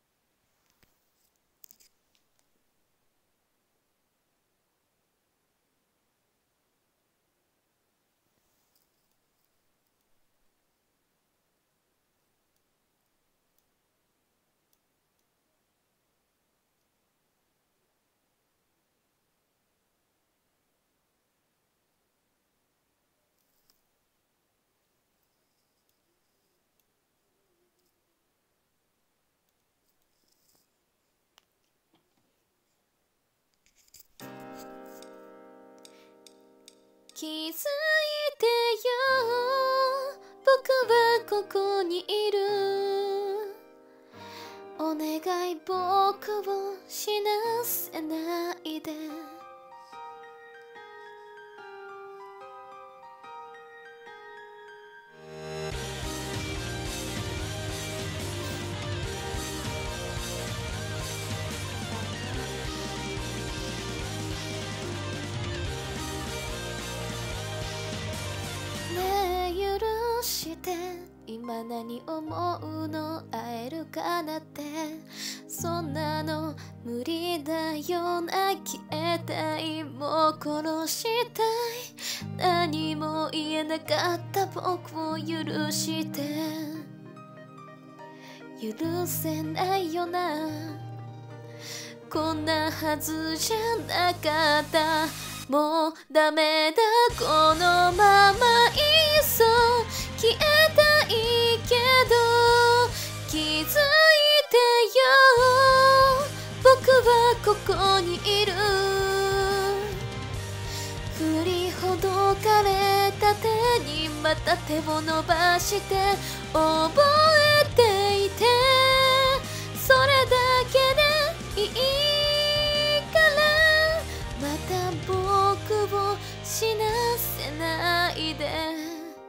気づいてよ僕はここにいる。お願い僕を死なせないで。今何思うの会えるかなって。そんなの無理だよな。消えたいもう殺したい。何も言えなかった僕を許して。 許せないよな、こんなはずじゃなかった、もうダメだこのままいっそ消えたいけど、気づいてよ僕はここにいる、振りほどかれた手にまた手を伸ばして覚えていて、それだけでいいからまた僕を死なせないで。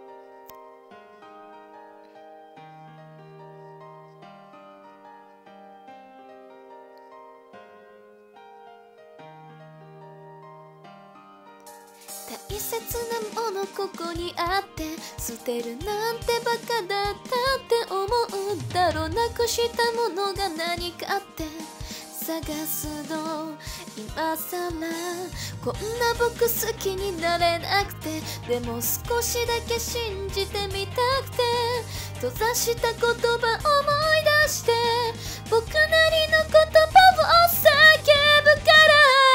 大切なものここにあって捨てるなんてバカだったって思うだろう、なくしたものが何かって探すの今さら、こんな僕好きになれなくて、でも少しだけ信じてみたくて、閉ざした言葉思い出して僕なりの言葉を叫ぶから、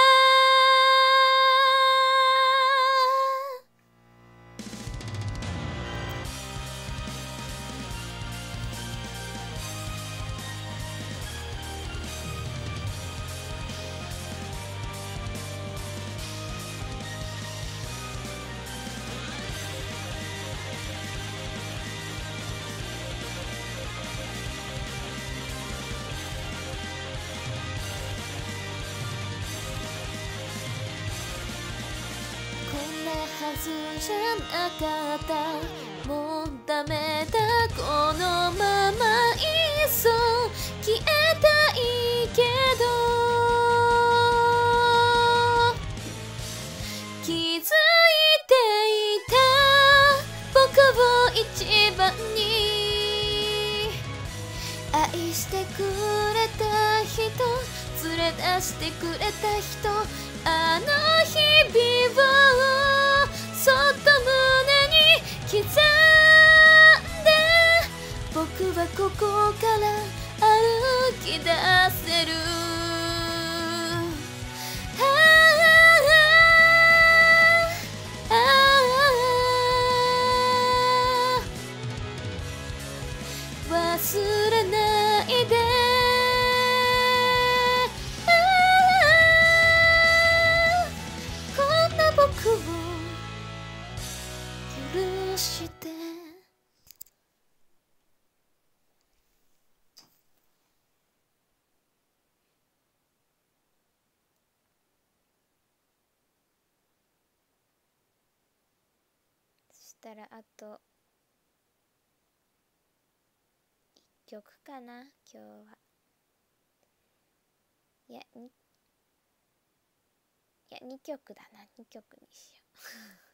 はずじゃなかった、もうダメだこのままいっそ消えたいけど、気づいていた僕を一番に愛してくれた人、連れ出してくれた人、あの日々をそっと胸に刻んで、僕はここから歩き出せる。ああああ忘れないで、僕を許して。そしたらあといっきょくかな今日は。いやにいやにきょくだな、にきょくにしよう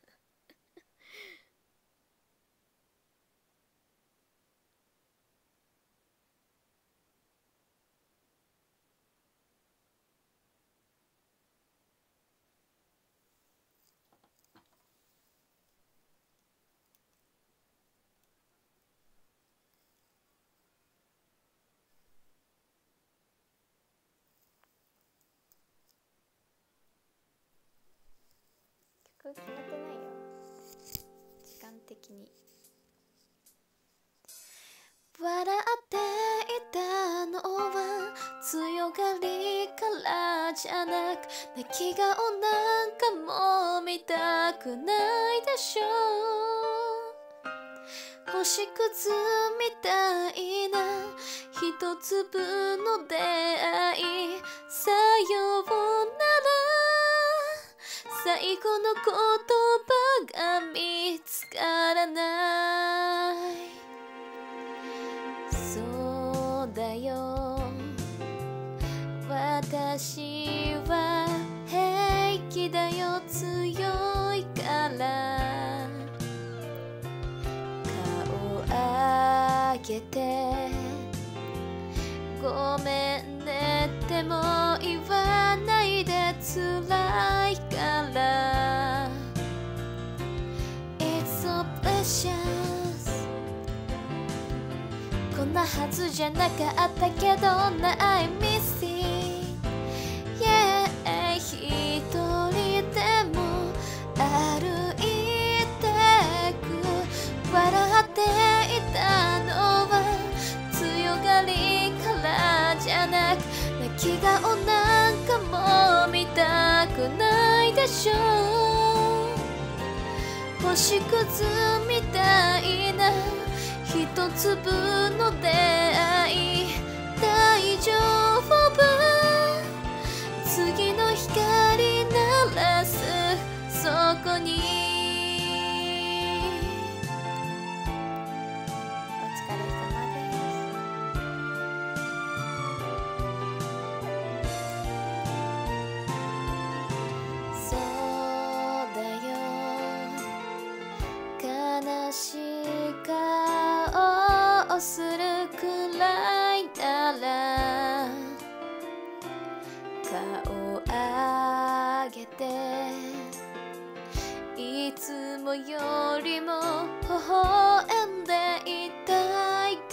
曲決まってないよ、時間的に。笑っていたのは強がりからじゃなく、泣き顔なんかも見たくないでしょう。星屑みたいな一粒の出会い、さようなら最後の言葉が見つからない。そうだよ、私は平気だよ、強いから顔上げてごめんねっても言わないで、辛いから It's so precious、 こんなはずじゃなかったけどな I miss it Yeah 一人でも歩いてく笑っていたのは強がりからじゃなく泣き顔なんかも見たくないでしょ星屑みたいな一粒の出会い大丈夫次の光鳴らすそこにお疲れ様ですそうだよ悲しい顔をするくらいなら顔上げていつもよりも微笑んでいたいから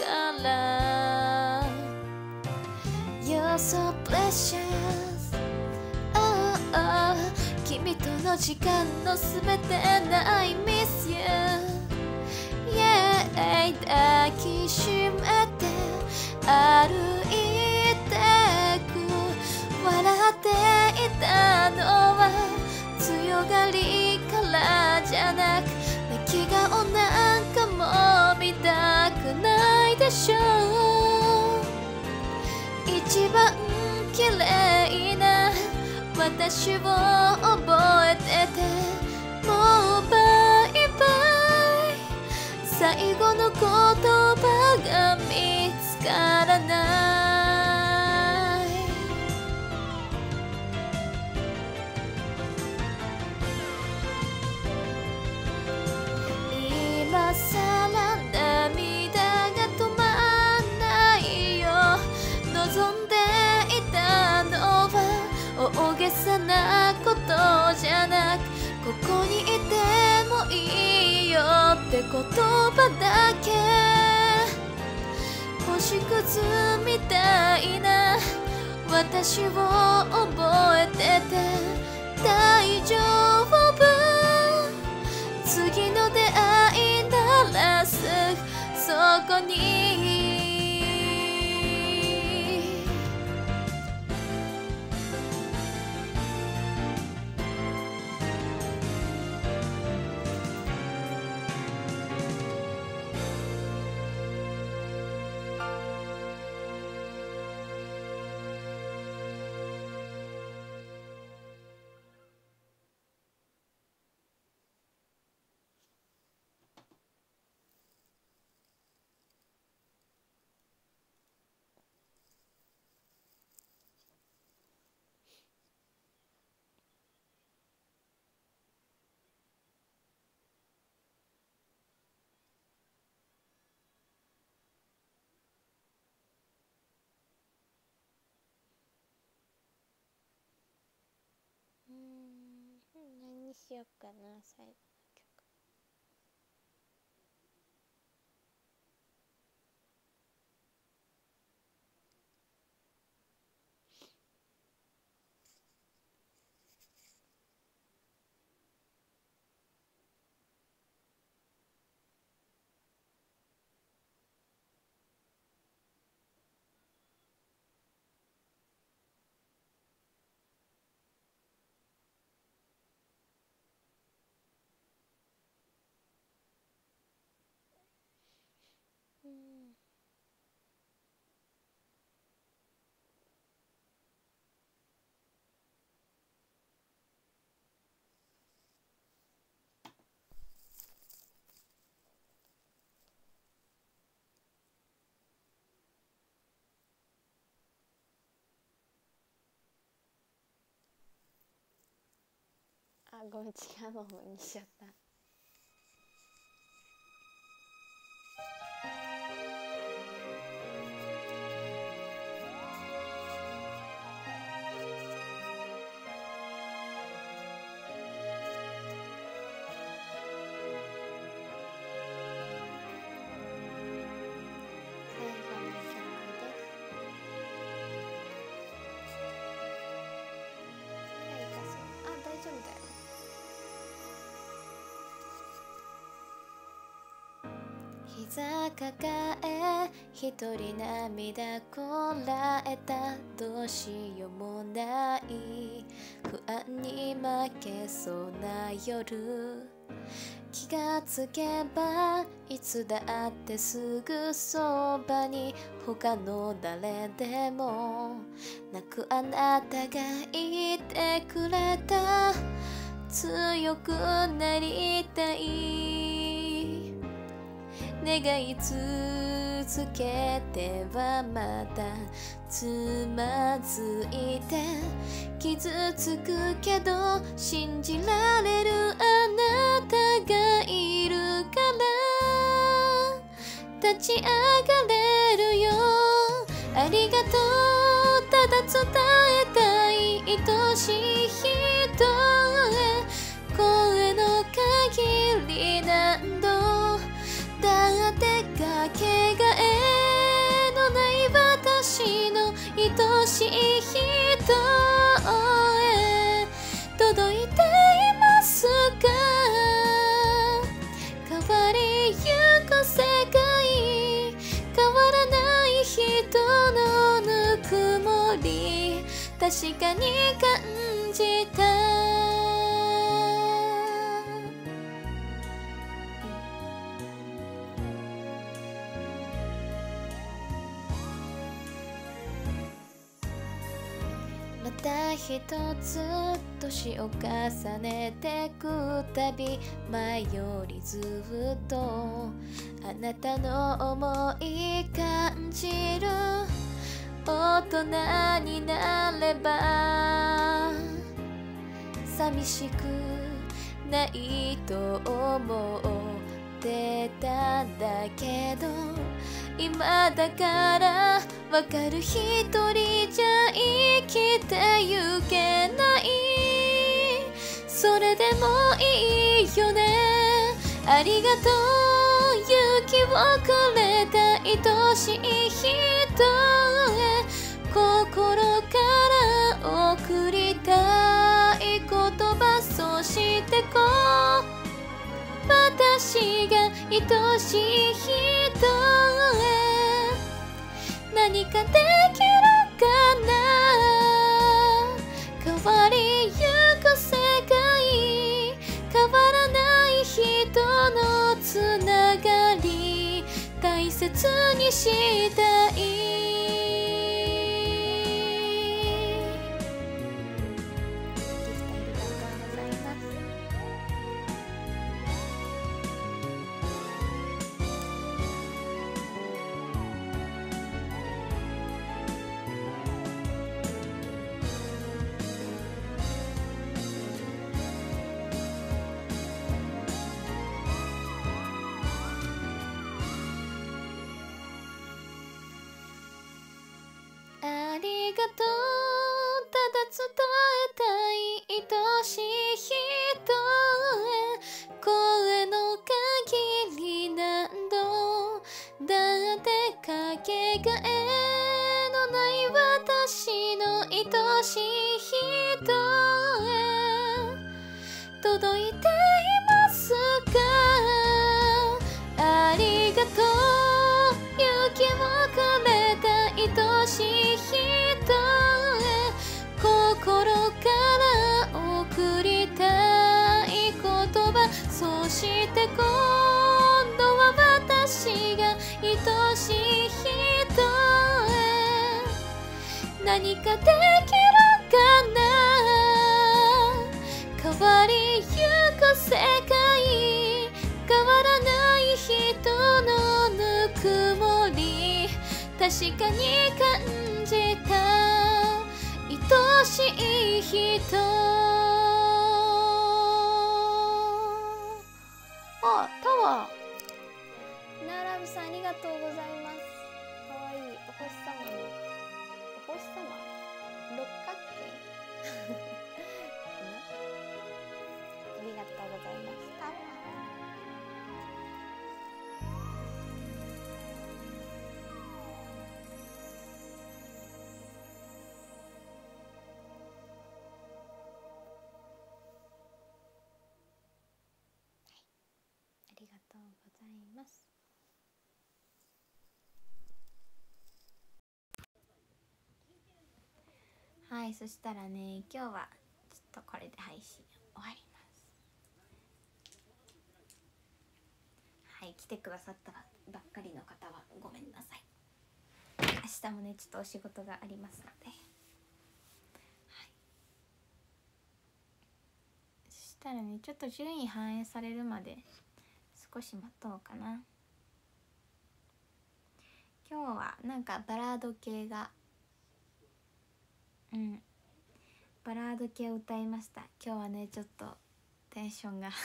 You're so precious oh, oh 君との時間のすべてな I miss you Yeah 抱きしめて歩いてく笑っていたのは強がりからじゃなく泣き顔なんかも見たくないでしょ一番綺麗な私を覚えててもうバイバイ最後の言葉が見つからない今さら涙が止まんないよ望んでいたのは大げさなことじゃなくここにいてもいいよって言葉だけ星屑みたいな私を覚えてて大丈夫次の出会いならすぐそこにうーん何にしよっかな最後の曲うんあごめん違うの方にしちゃった最後膝抱え一人涙こらえたどうしようもない不安に負けそうな夜気がつけばいつだってすぐそばに他の誰でも泣くあなたがいてくれた強くなりたい願い続けてはまたつまずいて傷つくけど信じられるあなたがいるから立ち上がれるよありがとうただ伝えたい愛しい人へ声の限り何度だってかけがえのない私の愛しい人へ届いていますか変わりゆく世界変わらない人のぬくもり確かに感じたまた一つ年を重ねてくたび前よりずっとあなたの想い感じる大人になれば寂しくないと思ってたんだけど今だからわかる一人じゃ生きてゆけないそれでもいいよねありがとう勇気をくれた愛しい人へ心から送りたい言葉そしてこう私が愛しい人へ何かできるかな変わりゆく世界変わらない人のつながり大切にしたいありがとうただ伝えたい愛しい人へ声の限り何度だってかけがえのない私の愛しい人へ届いていますかありがとう勇気をくれた愛しい人へ心から送りたい言葉そして今度は私が愛しい人へ何かできるかな変わりゆく世界変わらない人のぬくもり確かに感じた愛しい人あ、タワーナラブさんありがとうございますかわいいお星様のお星様六角形ありがとうございますタワーありがとうございます。 はい、そしたらね今日はちょっとこれで配信終わります。はい、来てくださったばっかりの方はごめんなさい。明日もねちょっとお仕事がありますので、はい、そしたらねちょっと順位反映されるまで少し待とうかな。今日はなんかバラード系がうんバラード系を歌いました。今日はねちょっとテンションが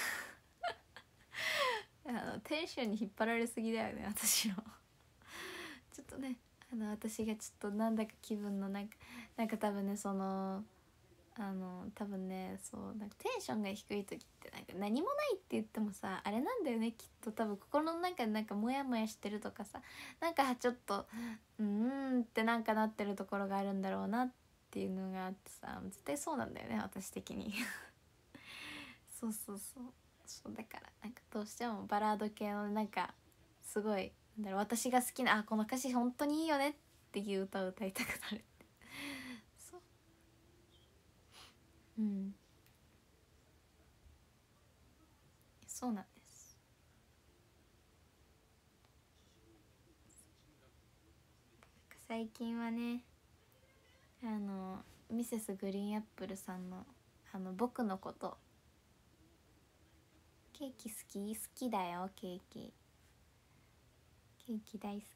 あのテンションに引っ張られすぎだよね私のちょっとねあの私がちょっとなんだか気分のなんかなんか多分ねそのあの多分ねそうなんかテンションが低い時ってなんか何もないって言ってもさあれなんだよねきっと多分心の中でなんかモヤモヤしてるとかさなんかちょっとうーんってなんかなってるところがあるんだろうなっていうのがあってさ絶対そうなんだよね私的にそうそうそうそうだからなんかどうしてもバラード系のなんかすごいなんだろう私が好きなあこの歌詞本当にいいよねっていう歌を歌いたくなるそううんそうなんです。最近はねあのミセスグリーンアップルさんのあの僕のことケーキ好き好きだよケーキケーキ大好き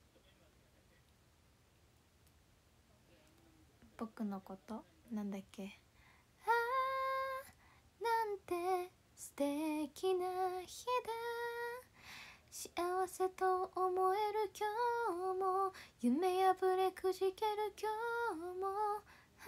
僕のことなんだっけあーなんて素敵な日だ幸せと思える今日も夢破れくじける今日もあ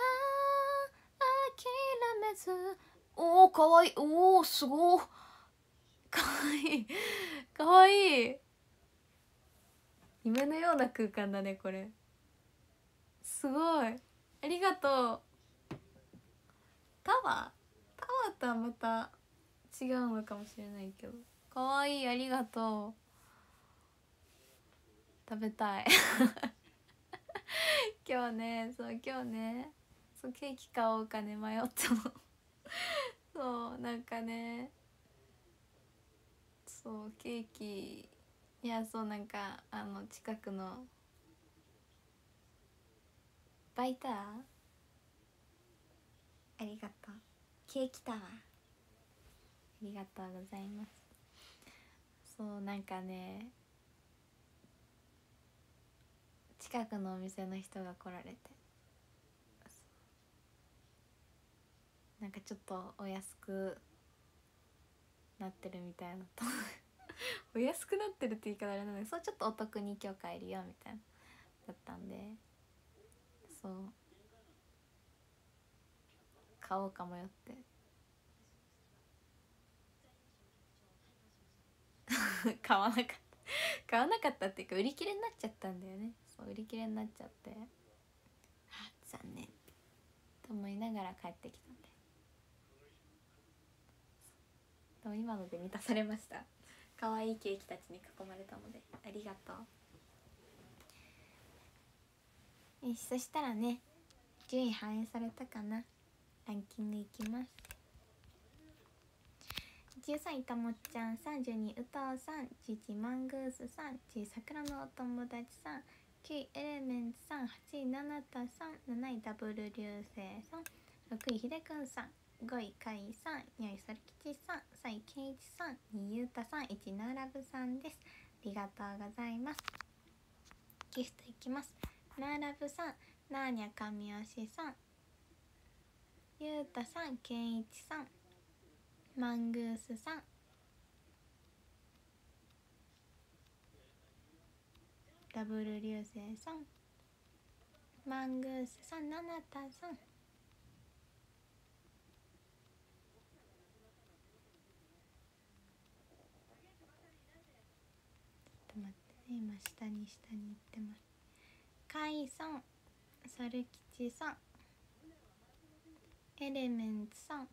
諦めずおーかわいいおーすごーかわいいかわいい夢のような空間だねこれすごいありがとうタワータワーとはまた違うのかもしれないけどかわいいありがとう食べたい今日ねそう今日ねそうケーキ買おうかね迷ったのそうなんかねそうケーキいやそうなんかあの近くのバイターありがとうケーキタワーありがとうございます。そうなんかね近くのお店の人が来られてなんかちょっとお安くなってるみたいなとお安くなってるって言い方あれなんだけどそうちょっとお得に今日買えるよみたいなだったんでそう買おうか迷って買わなかった買わなかったっていうか売り切れになっちゃったんだよね。そう売り切れになっちゃってあ残念と思いながら帰ってきたんででも今ので満たされました。可愛いケーキたちに囲まれたのでありがとう。よしそしたらね順位反映されたかな。ランキングいきます。じゅうさんいたもっちゃんさん、じゅうにうとうさん、じゅういちマングースさん、じゅう桜のお友達さん、きゅういエレメンツさん、はちいななたさん、なないダブル流星さん、ろくいひでくんさん、ごいかいさん、よいそれきちさん、さんいけんいちさん、にゆうたさん、いちならぶさんです。ありがとうございます。ギフトいきます。ならぶさん、なーにゃかみおしさん、ゆうたさん、けんいちさん、マングースさん、ダブル流星さん、マングースさん、ななたさん、ちょっと待ってね今下に下に行ってます。かいさん、さるきちさん、エレメンツさん、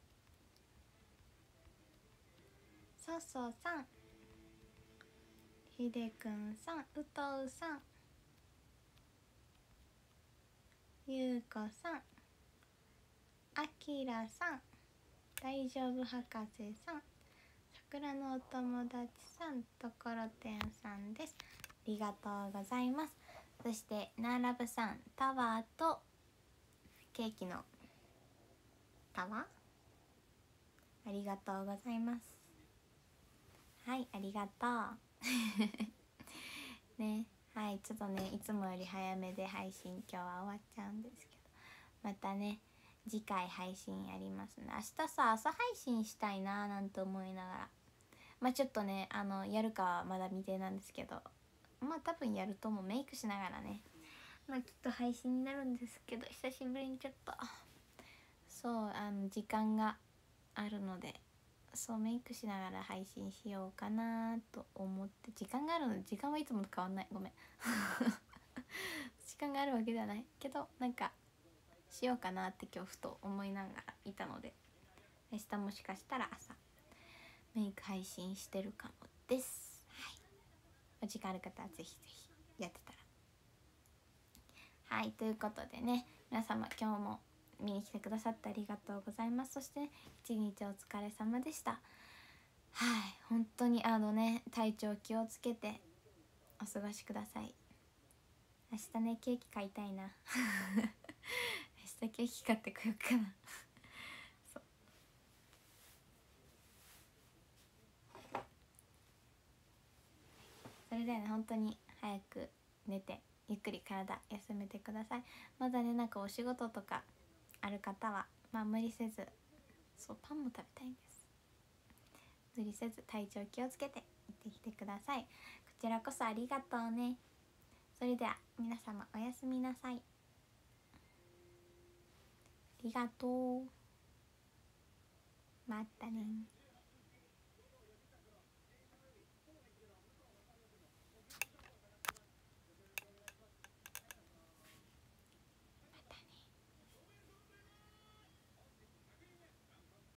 そそさん、ひでくんさん、うとうさん、 ゆうこさん、あきらさん、大丈夫博士さん、桜のお友達さん、ところてんさんです。ありがとうございます。そしてナーラブさん、タワーとケーキのタワー、ありがとうございます。はい、ありがとうね。はい、ちょっとねいつもより早めで配信今日は終わっちゃうんですけど、またね次回配信やりますね。明日さ朝配信したいなーなんて思いながら、まあちょっとねあのやるかはまだ未定なんですけど、まあ多分やるともメイクしながらね、まあきっと配信になるんですけど、久しぶりにちょっとそうあの時間があるので、そうメイクしながら配信しようかなと思って、時間があるので、時間はいつもと変わんない、ごめん時間があるわけではないけど、なんかしようかなって今日ふと思いながらいたので、明日もしかしたら朝メイク配信してるかもです。はい、お時間ある方はぜひぜひやってたら。はい、ということでね、皆様今日も見に来てくださってありがとうございます。そして、ね、一日お疲れ様でした。はい、本当にあのね体調気をつけてお過ごしください。明日ねケーキ買いたいな明日ケーキ買ってこようかなそうそれではね、本当に早く寝てゆっくり体休めてください。まだねなんかお仕事とかある方はまあ無理せず、そうパンも食べたいんです。無理せず体調気をつけて行ってきてください。こちらこそありがとうね。それでは皆様おやすみなさい。ありがとう。またね。